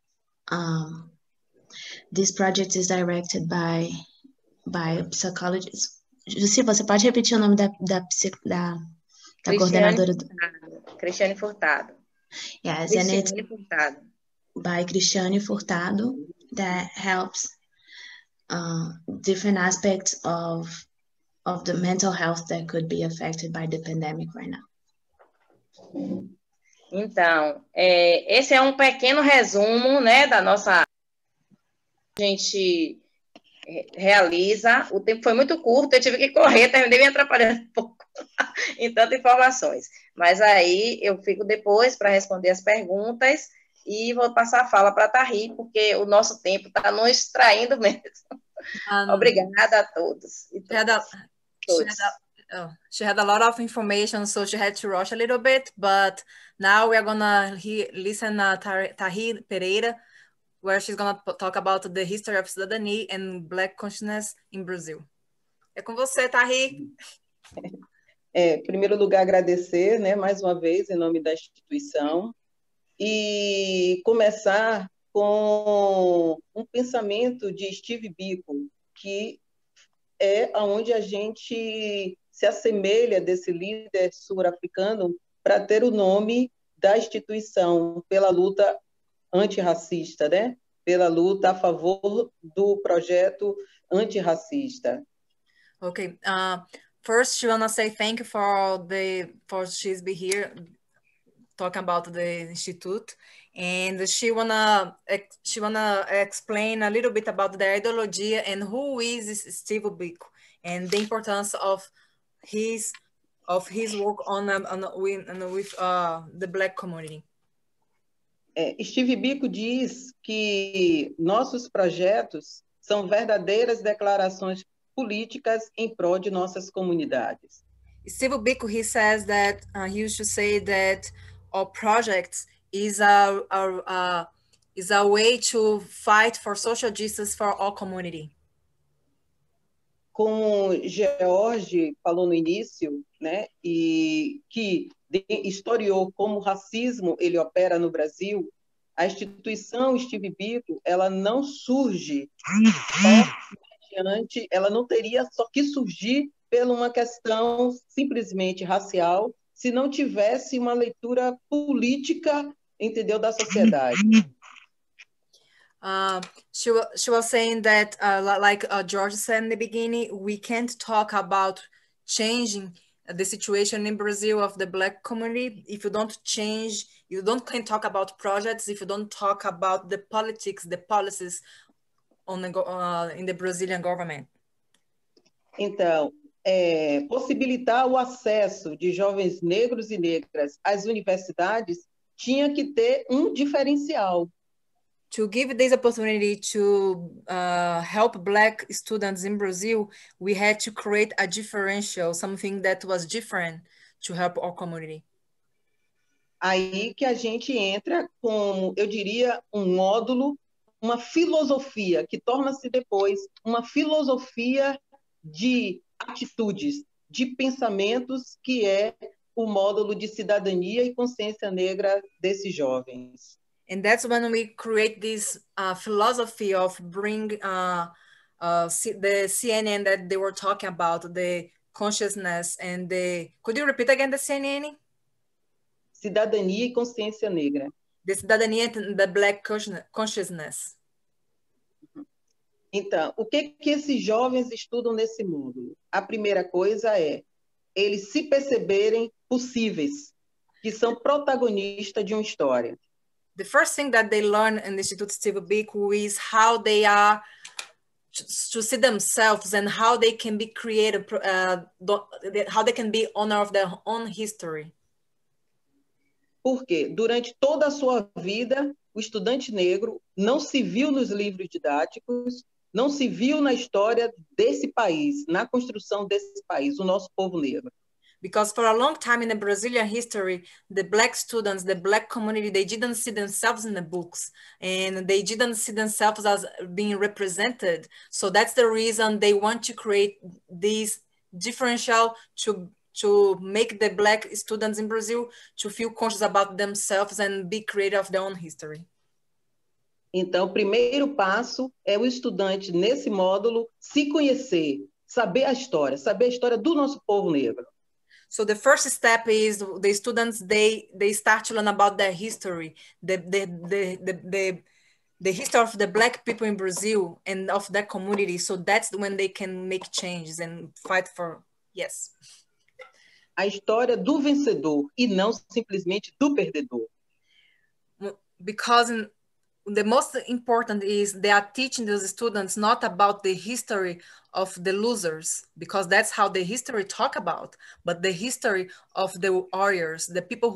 this project is directed by a psychologist. Jussi, você pode repetir o nome da coordenadora? Cristiane Furtado. Yes, and it's by Cristiane Furtado, that helps different aspects of of the mental health that could be affected by the pandemic right now. Então, esse é um pequeno resumo, né, da nossa... A gente realiza. O tempo foi muito curto, eu tive que correr, terminei me atrapalhando um pouco em tantas informações. Mas aí eu fico depois para responder as perguntas e vou passar a fala para a Tahri, porque o nosso tempo está nos extraindo mesmo. Obrigada a todos. She had a lot of information, so she had to rush a little bit, but now we are going to listen to Tahri Pereira, where she's going to talk about the history of cidadania and Black consciousness in Brazil. É com você, Tahri. Em primeiro lugar, agradecer, né, mais uma vez, em nome da instituição, e começar com um pensamento de Steve Biko, que é onde a gente se assemelha desse líder sul-africano para ter o nome da instituição pela luta antirracista, né? Pela luta a favor do projeto antirracista. Okay. First, she wanna say thank you for she's be here talking about the institute, and she wanna explain a little bit about the ideology and who is Steve Biko and the importance of his work with the Black community. Steve Biko diz que nossos projetos são verdadeiras declarações políticas em prol de nossas comunidades. Steve Biko, he says that he used to say that our projects is a way to fight for social justice for our community. Como George falou no início, né, e que historiou como o racismo ele opera no Brasil, a instituição Steve Biko, ela não surge ela não teria só que surgir por uma questão simplesmente racial, se não tivesse uma leitura política, entendeu, da sociedade. She was saying that, like George said in the beginning, we can't talk about changing the situation in Brazil of the Black community if you don't change, can talk about projects, if you don't talk about the politics, the policies in the Brazilian government. Então, possibilitar o acesso de jovens negros e negras às universidades tinha que ter diferencial. To give this opportunity to help Black students in Brazil, we had to create a differential, something that was different to help our community. Aí que a gente entra como, eu diria, módulo, uma filosofia, que torna-se depois uma filosofia de atitudes, de pensamentos, que é o módulo de cidadania e consciência negra desses jovens. And that's when we create this philosophy of bring the CNN that they were talking about, the consciousness and the... Could you repeat again the CNN? Cidadania e consciência negra. The cidadania and the Black consciousness. Então, o que esses jovens estudam nesse módulo? A primeira coisa é eles se perceberem possíveis, que são protagonistas de uma história. The first thing that they learn in the Instituto Steve Biko is how they are to see themselves and how they can be creative, how they can be owner of their own history. Porque durante toda a sua vida, o estudante negro não se viu nos livros didáticos, não se viu na história desse país, na construção desse país, o nosso povo negro. Because for a long time in the Brazilian history, the Black students, the Black community, they didn't see themselves in the books and they didn't see themselves as being represented. So that's the reason they want to create this differential to make the Black students in Brazil to feel conscious about themselves and be creative of their own history. Então, o primeiro passo é o estudante, nesse módulo, se conhecer, saber a história do nosso povo negro. So the first step is the students, they start to learn about their history, the the history of the Black people in Brazil and of that community. So that's when they can make changes and fight for, yes. A história do vencedor e não simplesmente do perdedor. Because the most important is they are teaching those students not about the history of the losers, because that's how the history talk about, but the history of the warriors, the people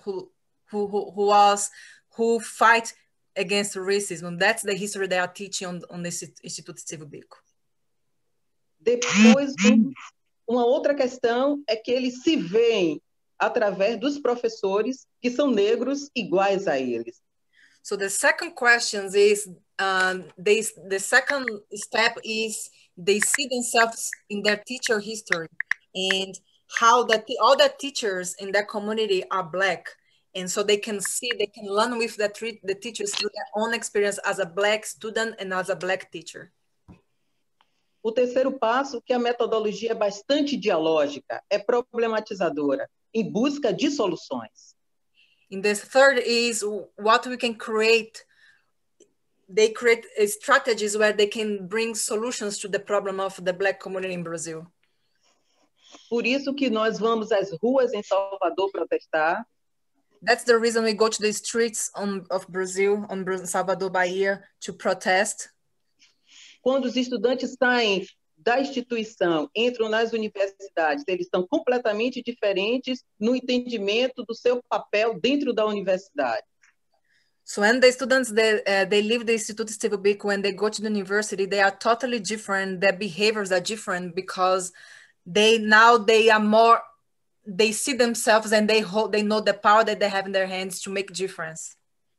who fight against racism. That's the history they are teaching on the Instituto Estevão Biko. Depois, uma outra questão é que eles se veem através dos professores que são negros iguais a eles. So the second question is, the second step is they see themselves in their teacher history and how all the teachers in that community are Black. And so they can see, they can learn with the teachers through their own experience as a Black student and as a Black teacher. O terceiro passo, que a metodologia é bastante dialógica, é problematizadora, em busca de soluções. And the third is what we can create. They create strategies where they can bring solutions to the problem of the Black community in Brazil. Por isso que nós vamos às ruas em Salvador protestar. That's the reason we go to the streets of Brazil, on Salvador, Bahia, to protest. Quando os estudantes saem da instituição, entram nas universidades, eles estão completamente diferentes no entendimento do seu papel dentro da universidade. So when the students, they leave the Instituto Estevão Biko, when they go to the university, they are totally different, their behaviors are different because they are more, they see themselves and they know the power that they have in their hands to make difference.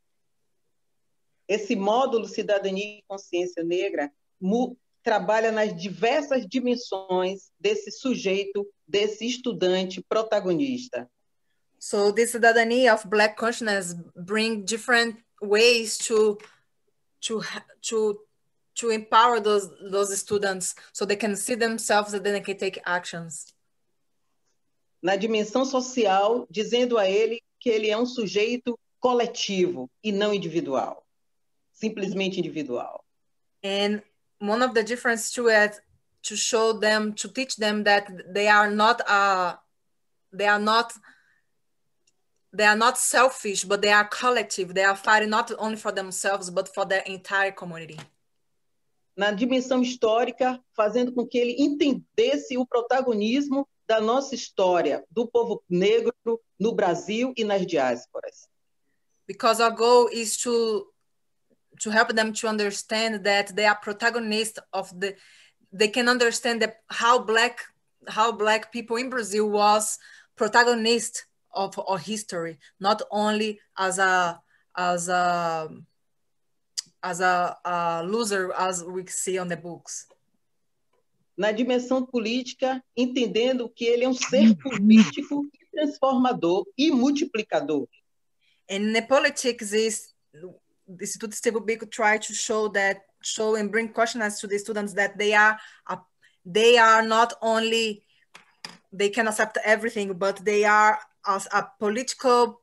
Esse módulo Cidadania e Consciência Negra trabalha nas diversas dimensões desse sujeito, desse estudante protagonista. So this Cidadania of Black consciousness bring different ways to empower those students so they can see themselves and then they can take actions. Na dimensão social, dizendo a ele que ele é um sujeito coletivo e não individual, simplesmente individual. And one of the differences to it, to show them, to teach them that they are not selfish, but they are collective. They are fighting not only for themselves, but for their entire community. Na dimensão histórica, fazendo com que ele entendesse o protagonismo da nossa história, do povo negro no Brasil e nas diásporas. Because our goal is to help them to understand that they are protagonists of they can understand that how black people in Brazil was protagonist of our history, not only as a loser as we see on the books. Na dimensão política, entendendo que ele é um ser político e transformador e multiplicador. And the politics is the Instituto Estevão Biko try to show and bring consciousness to the students that they are not only, they can accept everything, but they are as a political,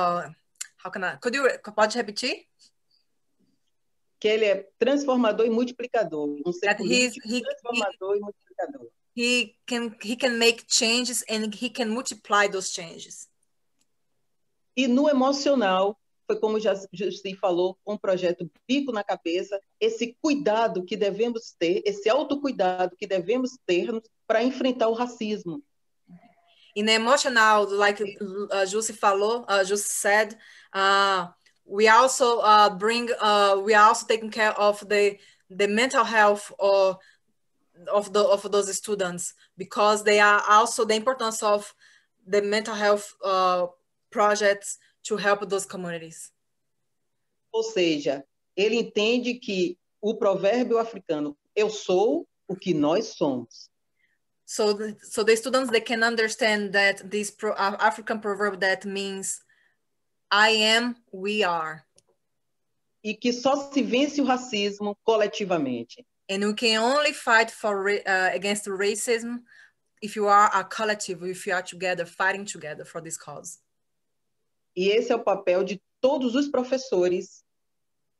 pode repetir? Que ele é transformador e multiplicador, um ser político, transformador e multiplicador. He can make changes and he can multiply those changes. E no emocional, foi como já Jussi falou, um projeto Bico na Cabeça, esse cuidado que devemos ter, esse autocuidado que devemos ter para enfrentar o racismo. In the emotional, like Jussi falou, Jussi said, we also we are also taking care of the mental health of those students, because they are also the importance of the mental health projects to help those communities. Ou seja, ele entende que o provérbio africano, eu sou o que nós somos. So the students, they can understand that this African proverb that means I am, we are. E que só se vence o racismo coletivamente. And we can only fight against racism if you are a collective, if you are together, fighting together for this cause. E esse é o papel de todos os professores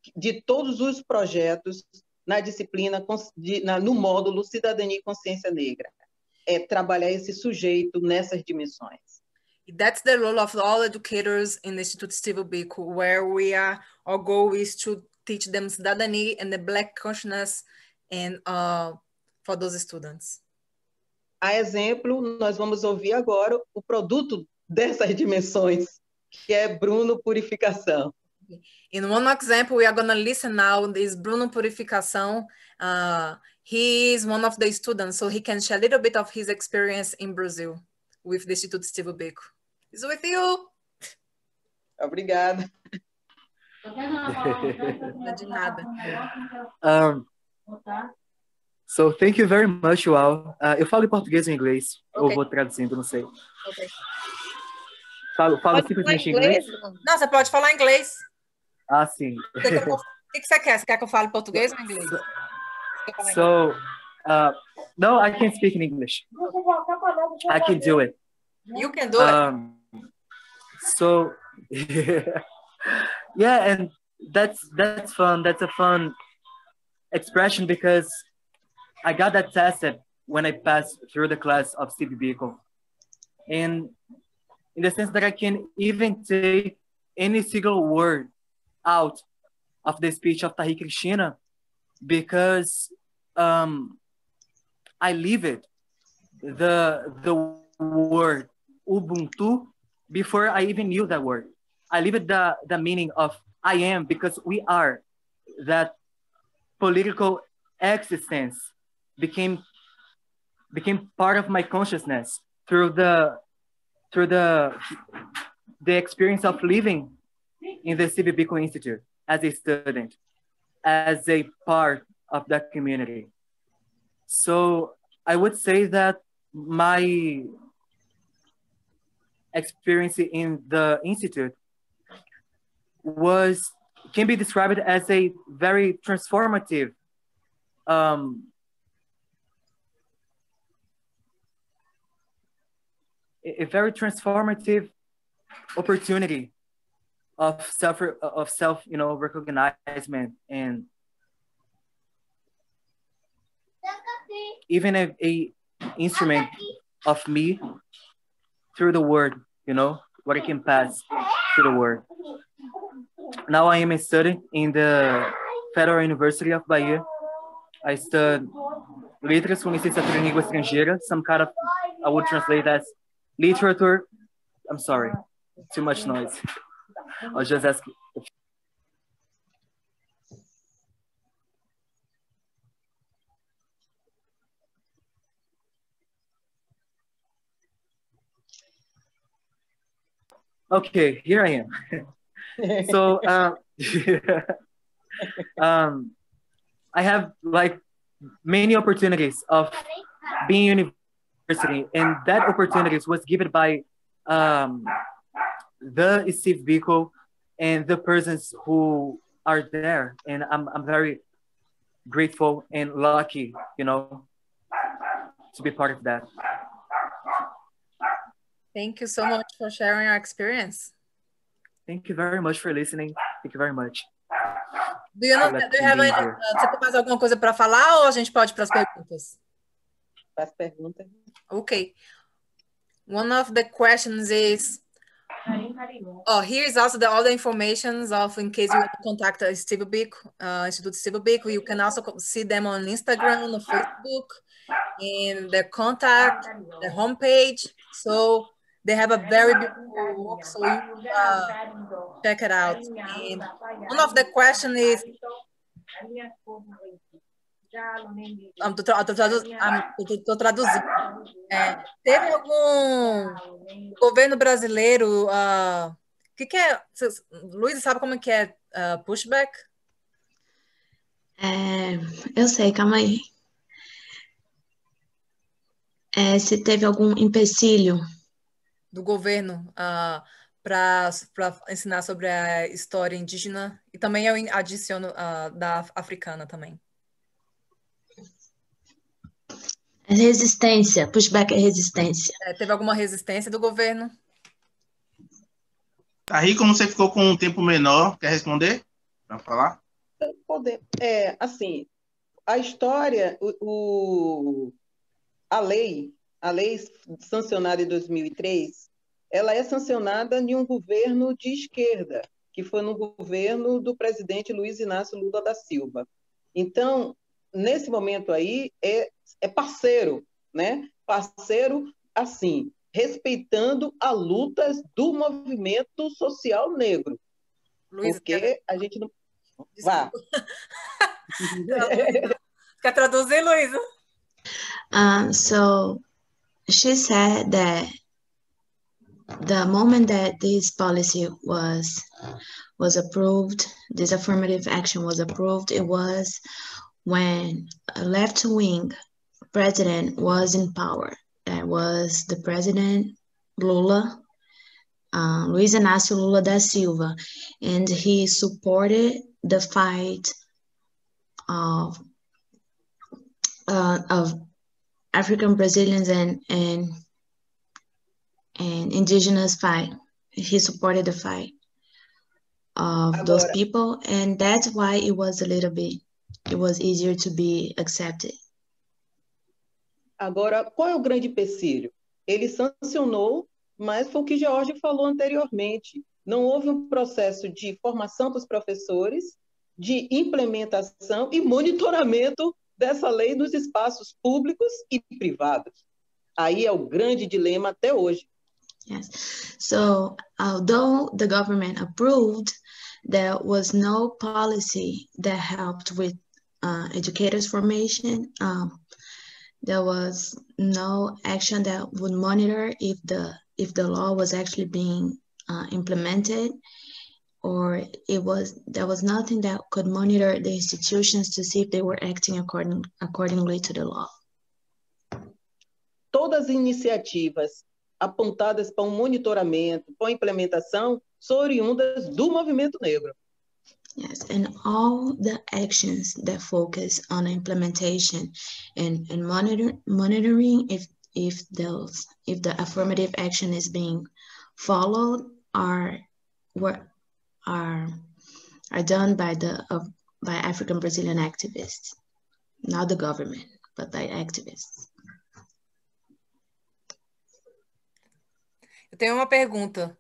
de todos os projetos na disciplina, no módulo Cidadania e Consciência Negra. É trabalhar esse sujeito nessas dimensões. That's the role of all educators in the Instituto Estevão Biko, where our goal is to teach them cidadania and the Black consciousness and for those students. A exemplo, nós vamos ouvir agora o produto dessas dimensões, que é Bruno Purificação. In one example, we are going to listen now is Bruno Purificação. He is one of the students, so he can share a little bit of his experience in Brazil with the Instituto Estevão Biko. It's with you. Obrigada. De nada. So thank you very much, Uau. Eu falo em português ou em inglês? Okay. Ou vou traduzindo, não sei. Okay. Falo simplesmente em inglês? Não, você pode falar inglês. Ah, sim. O que você quer? Você quer que eu fale português ou inglês? So, no, I can speak in English. I can do it. You can do it. So, yeah, and that's fun. That's a fun expression because I got that tested when I passed through the class of Steve Biko. And in the sense that I can even take any single word out of the speech of Tahi Cristina because I leave it, the word Ubuntu, before I even knew that word. I leave it the meaning of I am, because we are. That political existence became part of my consciousness through the experience of living in the Stevão Biko Institute as a student, as a part of that community. So I would say that my experience in the Institute can be described as a very transformative opportunity of self recognizement, and even a instrument of me through the word, what I can pass through the word. Now I am a student in the Federal University of Bahia. I studied Letras com licenciatura em língua estrangeira, some kind of, I would translate as literature. I'm sorry, too much noise. I'll just ask. Okay, here I am. So I have like many opportunities of being university, and that opportunities was given by the Steve Biko and the persons who are there, and I'm very grateful and lucky, to be part of that. Thank you so much for sharing your experience. Thank you very much for listening. Thank you very much. Você tem mais alguma coisa para falar ou a gente pode ir para as perguntas? Para as perguntas. Okay. One of the questions is, here is also all the information of in case you want to contact Estevão Biko, Instituto Estevão Biko. You can also see them on Instagram, on Facebook, in their contact, their homepage. So they have a very beautiful work, so you check it out. And one of the questions is, estou traduzindo. Teve algum governo brasileiro, que é, Luiz, sabe como que é pushback? Eu sei, calma aí. Se teve algum empecilho do governo para ensinar sobre a história indígena, e também eu adiciono da africana também. Resistência, pushback é resistência. Teve alguma resistência do governo? Aí, como você ficou com um tempo menor, quer responder? Para falar? Assim, a história, a lei sancionada em 2003, ela é sancionada em um governo de esquerda, que foi no governo do presidente Luiz Inácio Lula da Silva. Então, nesse momento aí, é parceiro, né? Parceiro, assim, respeitando as lutas do movimento social negro. Luísa, porque a gente não... Desculpa. Vá. Quer traduzir, Luísa? So she said that the moment that this policy was approved, this affirmative action was approved, it was when a left-wing president was in power. That was the president Lula, Luiz Inácio Lula da Silva, and he supported the fight of African Brazilians and indigenous fight. He supported the fight of those people, and that's why it was easier to be accepted. Agora, qual é o grande empecilho? Ele sancionou, mas foi o que George falou anteriormente. Não houve um processo de formação dos professores, de implementação e monitoramento dessa lei nos espaços públicos e privados. Aí é o grande dilema até hoje. Yes. So, although the government approved, there was no policy that helped with educators' formation. There was no action that would monitor if the law was actually being implemented, or there was nothing that could monitor the institutions to see if they were acting accordingly to the law. Todas as iniciativas apontadas para monitoramento, para implementação, são oriundas do movimento negro. Yes, and all the actions that focus on implementation and monitoring if the affirmative action is being followed are done by African Brazilian activists, not the government, but by activists. Eu tenho uma pergunta.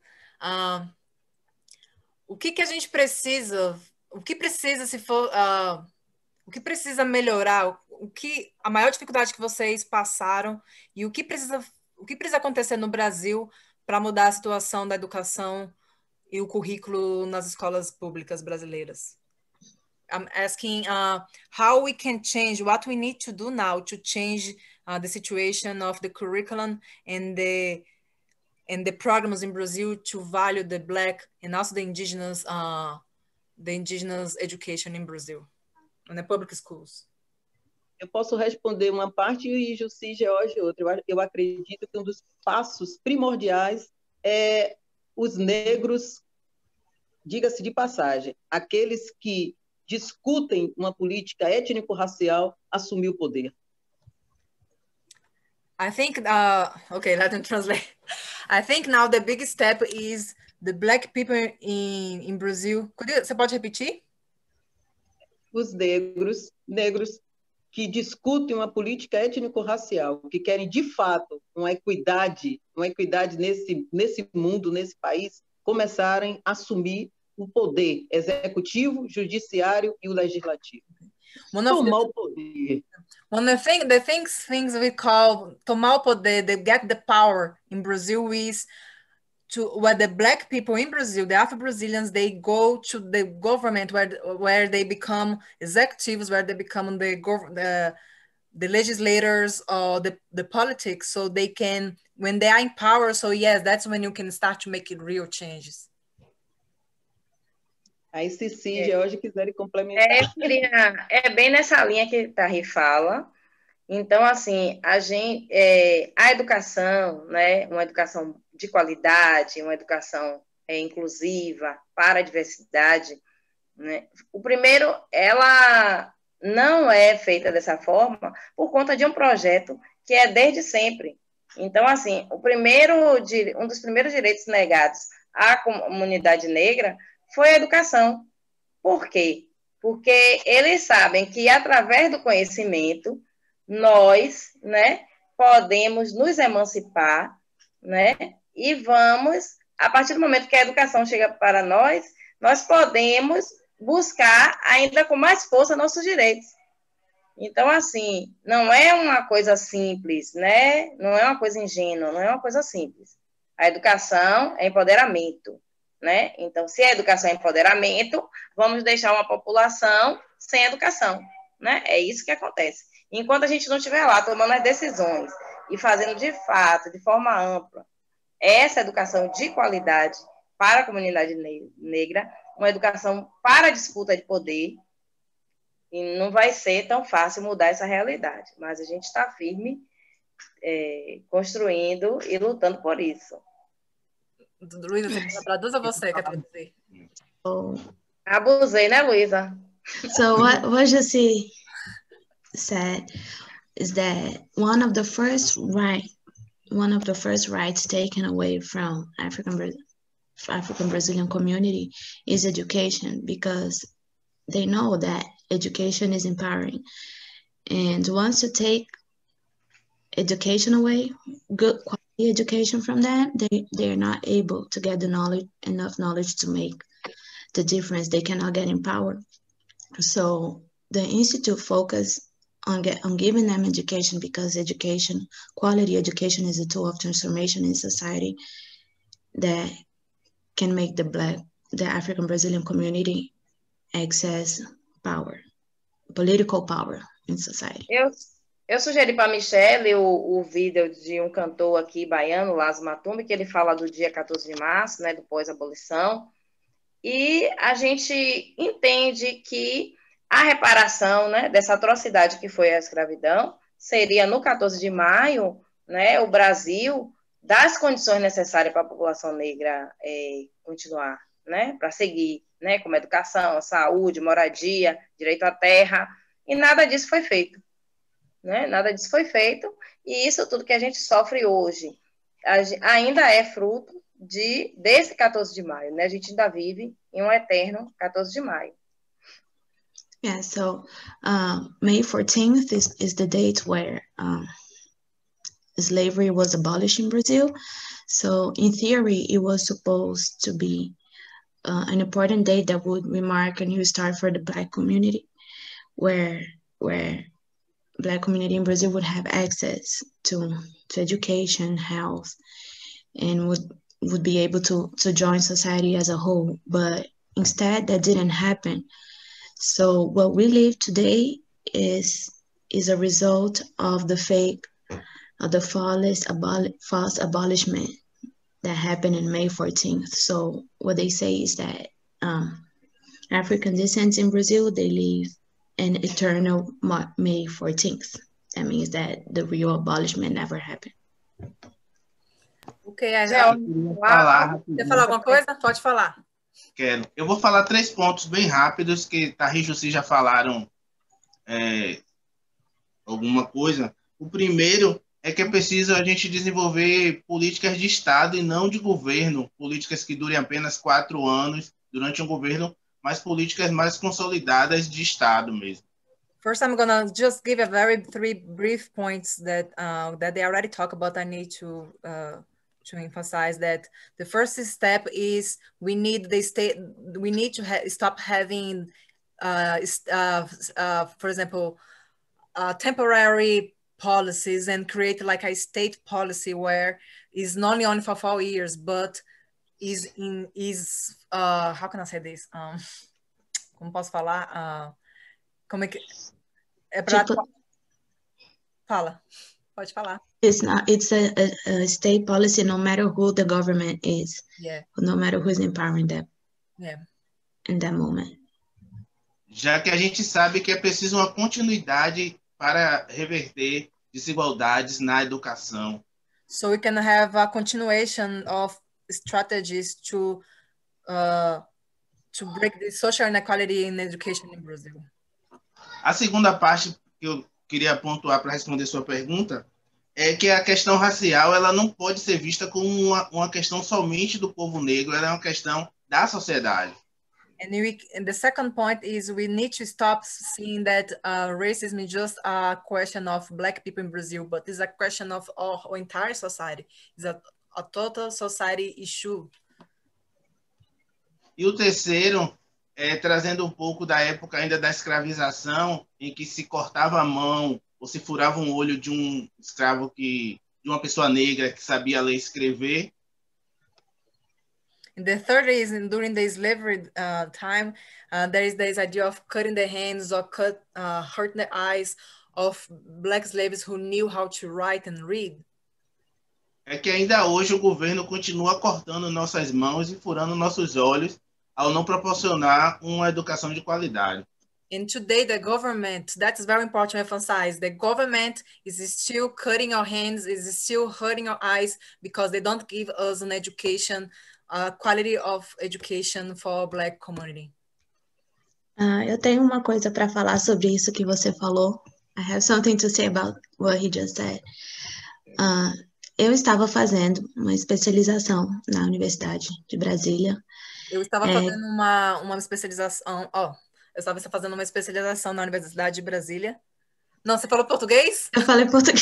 O que a gente precisa? O que precisa se for? O que precisa melhorar? A maior dificuldade que vocês passaram e o que precisa acontecer no Brasil para mudar a situação da educação e o currículo nas escolas públicas brasileiras? I'm asking how we can change, what we need to do now to change the situation of the curriculum and the programs in Brazil to value the Black and also the indigenous education in Brazil, in the public schools. Eu posso responder uma parte e Jussi George outra. Eu acredito que um dos passos primordiais é os negros, diga-se de passagem, aqueles que discutem uma política étnico-racial, assumir o poder. I think, okay, let me translate. I think now the big step is the Black people in Brazil. Você pode repetir? Os negros que discutem uma política étnico-racial, que querem, de fato, uma equidade nesse mundo, nesse país, começarem a assumir o poder executivo, judiciário e o legislativo. Tomar o poder. One of the things we call tomar o poder, they get the power in Brazil is where the Black people in Brazil, the Afro-Brazilians, they go to the government where they become executives, where they become the legislators or the politics, so they can, when they are in power, so yes, that's when you can start to make it real changes. Aí, Cici, George, quiserem complementar. É bem nessa linha que Tarri fala. Então, assim, a educação, né, uma educação de qualidade, uma educação inclusiva para a diversidade, né, o primeiro, ela não é feita dessa forma por conta de um projeto que é desde sempre. Então, assim, um dos primeiros direitos negados à comunidade negra foi a educação. Por quê? porque eles sabem que através do conhecimento nós, né, podemos nos emancipar, né, e vamos, a partir do momento que a educação chega para nós, nós podemos buscar ainda com mais força nossos direitos. Então, assim, não é uma coisa simples, né? Não é uma coisa ingênua, não é uma coisa simples. A educação é empoderamento, né? Então, se a educação é empoderamento, vamos deixar uma população sem educação, né? É isso que acontece. Enquanto a gente não estiver lá tomando as decisões e fazendo de fato, de forma ampla, essa educação de qualidade para a comunidade negra, uma educação para a disputa de poder, e não vai ser tão fácil mudar essa realidade, mas a gente está firme, construindo e lutando por isso. Luísa, você quer traduzir ou você quer traduzir? Abusei, né, Luísa? So what Jussi said is that one of the first rights taken away from African Brazilian community is education, because they know that education is empowering. And once you take education away, good quality education from them, they're not able to get enough knowledge to make the difference. They cannot get empowered. So the Institute focus on giving them education, because quality education is a tool of transformation in society that can make the African Brazilian community access power, political power in society. Eu sugeri para a Michelle o vídeo de um cantor aqui baiano, Lazo Matumbi, que ele fala do dia 14 de março, né, do pós-abolição, e a gente entende que a reparação, né, dessa atrocidade que foi a escravidão seria no 14 de maio, né, o Brasil dar as condições necessárias para a população negra continuar, né, para seguir, né, como educação, saúde, moradia, direito à terra, e nada disso foi feito, né? Nada disso foi feito, e isso tudo que a gente sofre hoje ainda é fruto desse 14 de maio, né? A gente ainda vive em um eterno 14 de maio. Yeah, so May 14th is the date where slavery was abolished in Brazil. So in theory, it was supposed to be an important date that would remark a new start for the Black community, where Black community in Brazil would have access to education, health, and would be able to join society as a whole. But instead, that didn't happen. So what we live today is a result of the false abolishment that happened in May 14th. So what they say is that African descents in Brazil, they live an eternal May 14th. That means that the real abolishment never happened. Ok, quer falar alguma coisa? Pode falar. Quero. Eu vou falar 3 pontos bem rápidos, que Tarri e Jussi já falaram alguma coisa. O primeiro é que é preciso a gente desenvolver políticas de Estado e não de governo, políticas que durem apenas 4 anos durante um governo, mas políticas mais consolidadas de Estado mesmo. First, I'm gonna just give a 3 brief points that they already talked about. I need to emphasize that the first step is we need to stop having, for example, temporary policies and create like a state policy where is not only for 4 years, but is how can I say this? Como posso falar? Como é que é para fala? Pode falar. It's a state policy, no matter who the government is. Yeah. No matter who's empowering them. Yeah. In that moment. Já que a gente sabe que é preciso uma continuidade para reverter desigualdades na educação. So we can have a continuation of strategies to break the social inequality in education in Brazil. A segunda parte que eu queria pontuar para responder sua pergunta é que a questão racial ela não pode ser vista como uma questão somente do povo negro, ela é uma questão da sociedade. And the second point is we need to stop seeing that racism is just a question of Black people in Brazil, but it's a question of our entire society. It's a total society issue. E o terceiro é trazendo um pouco da época ainda da escravização, em que se cortava a mão ou se furava um olho de um escravo de uma pessoa negra que sabia ler e escrever. And the third is during the slavery time, there is this idea of cutting the hands or hurting the eyes of Black slaves who knew how to write and read. É que ainda hoje o governo continua cortando nossas mãos e furando nossos olhos ao não proporcionar uma educação de qualidade. And today the government, that's very important to emphasize, the government is still cutting our hands, is still hurting our eyes because they don't give us an education, quality of education for Black community. Eu tenho uma coisa para falar sobre isso que você falou. I have something to say about what he just said. Eu estava fazendo uma especialização na Universidade de Brasília. Eu estava fazendo uma especialização, eu estava fazendo uma especialização na Universidade de Brasília. Não, você falou português? Eu falei português.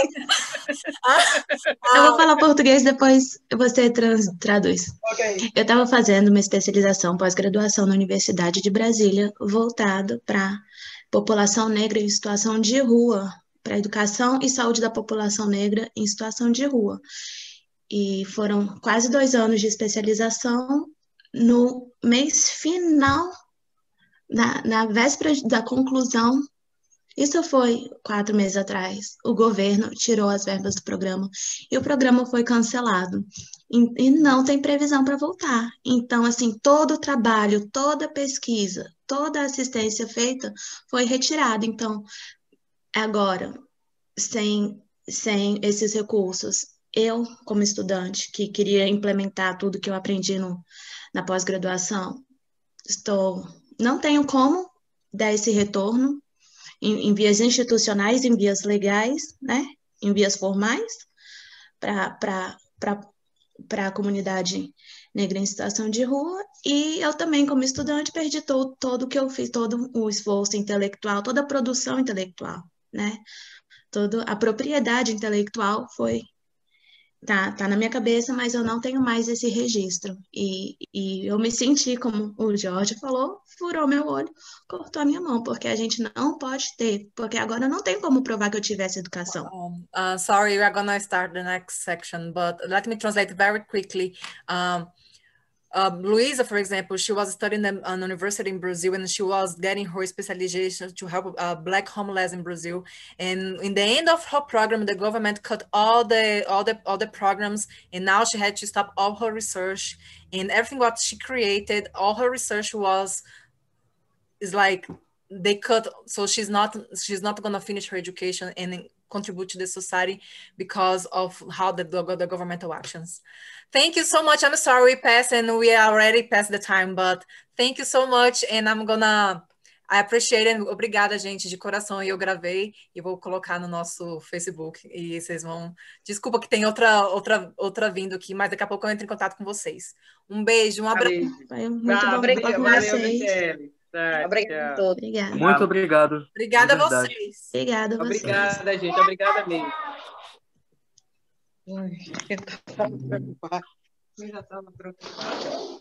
Eu vou falar português, depois você traduz. Okay. Eu estava fazendo uma especialização pós-graduação na Universidade de Brasília, voltado para população negra em situação de rua, para educação e saúde da população negra em situação de rua. E foram quase 2 anos de especialização. No mês final, na véspera da conclusão, isso foi 4 meses atrás, o governo tirou as verbas do programa e o programa foi cancelado. E não tem previsão para voltar. Então, assim, todo o trabalho, toda a pesquisa, toda a assistência feita foi retirada. Então, agora, sem esses recursos, eu, como estudante, que queria implementar tudo que eu aprendi na pós-graduação, não tenho como dar esse retorno em vias institucionais, em vias legais, né? Em vias formais, para a comunidade negra em situação de rua. E eu também, como estudante, perdi todo o que eu fiz, todo o esforço intelectual, toda a produção intelectual, né? Toda a propriedade intelectual tá na minha cabeça, mas eu não tenho mais esse registro. E eu me senti, como o Jorge falou, furou meu olho, cortou a minha mão, porque a gente não pode ter, porque agora não tem como provar que eu tivesse educação. Sorry, we are gonna start the next section, but let me translate very quickly. Luisa, for example, she was studying at an university in Brazil, and she was getting her specialization to help Black homeless in Brazil. And in the end of her program, the government cut all the programs, and now she had to stop all her research, and everything what she created, all her research is like they cut. So she's not gonna finish her education and contribute to the society because of how the governmental actions. Thank you so much. I'm sorry we passed and we already passed the time, but thank you so much. And I appreciate it. Obrigada, gente, de coração. Eu gravei e vou colocar no nosso Facebook e vocês vão... Desculpa que tem outra vindo aqui, mas daqui a pouco eu entro em contato com vocês. Um beijo, um abraço. Muito bom obrigada, com valeu, vocês. Michele. Tá, Obrigada a todos. Obrigada. Muito obrigado. Obrigada a vocês. Obrigada a vocês. Obrigada, gente. Obrigada mesmo. Ai, eu estava preocupada. Eu já estava preocupada.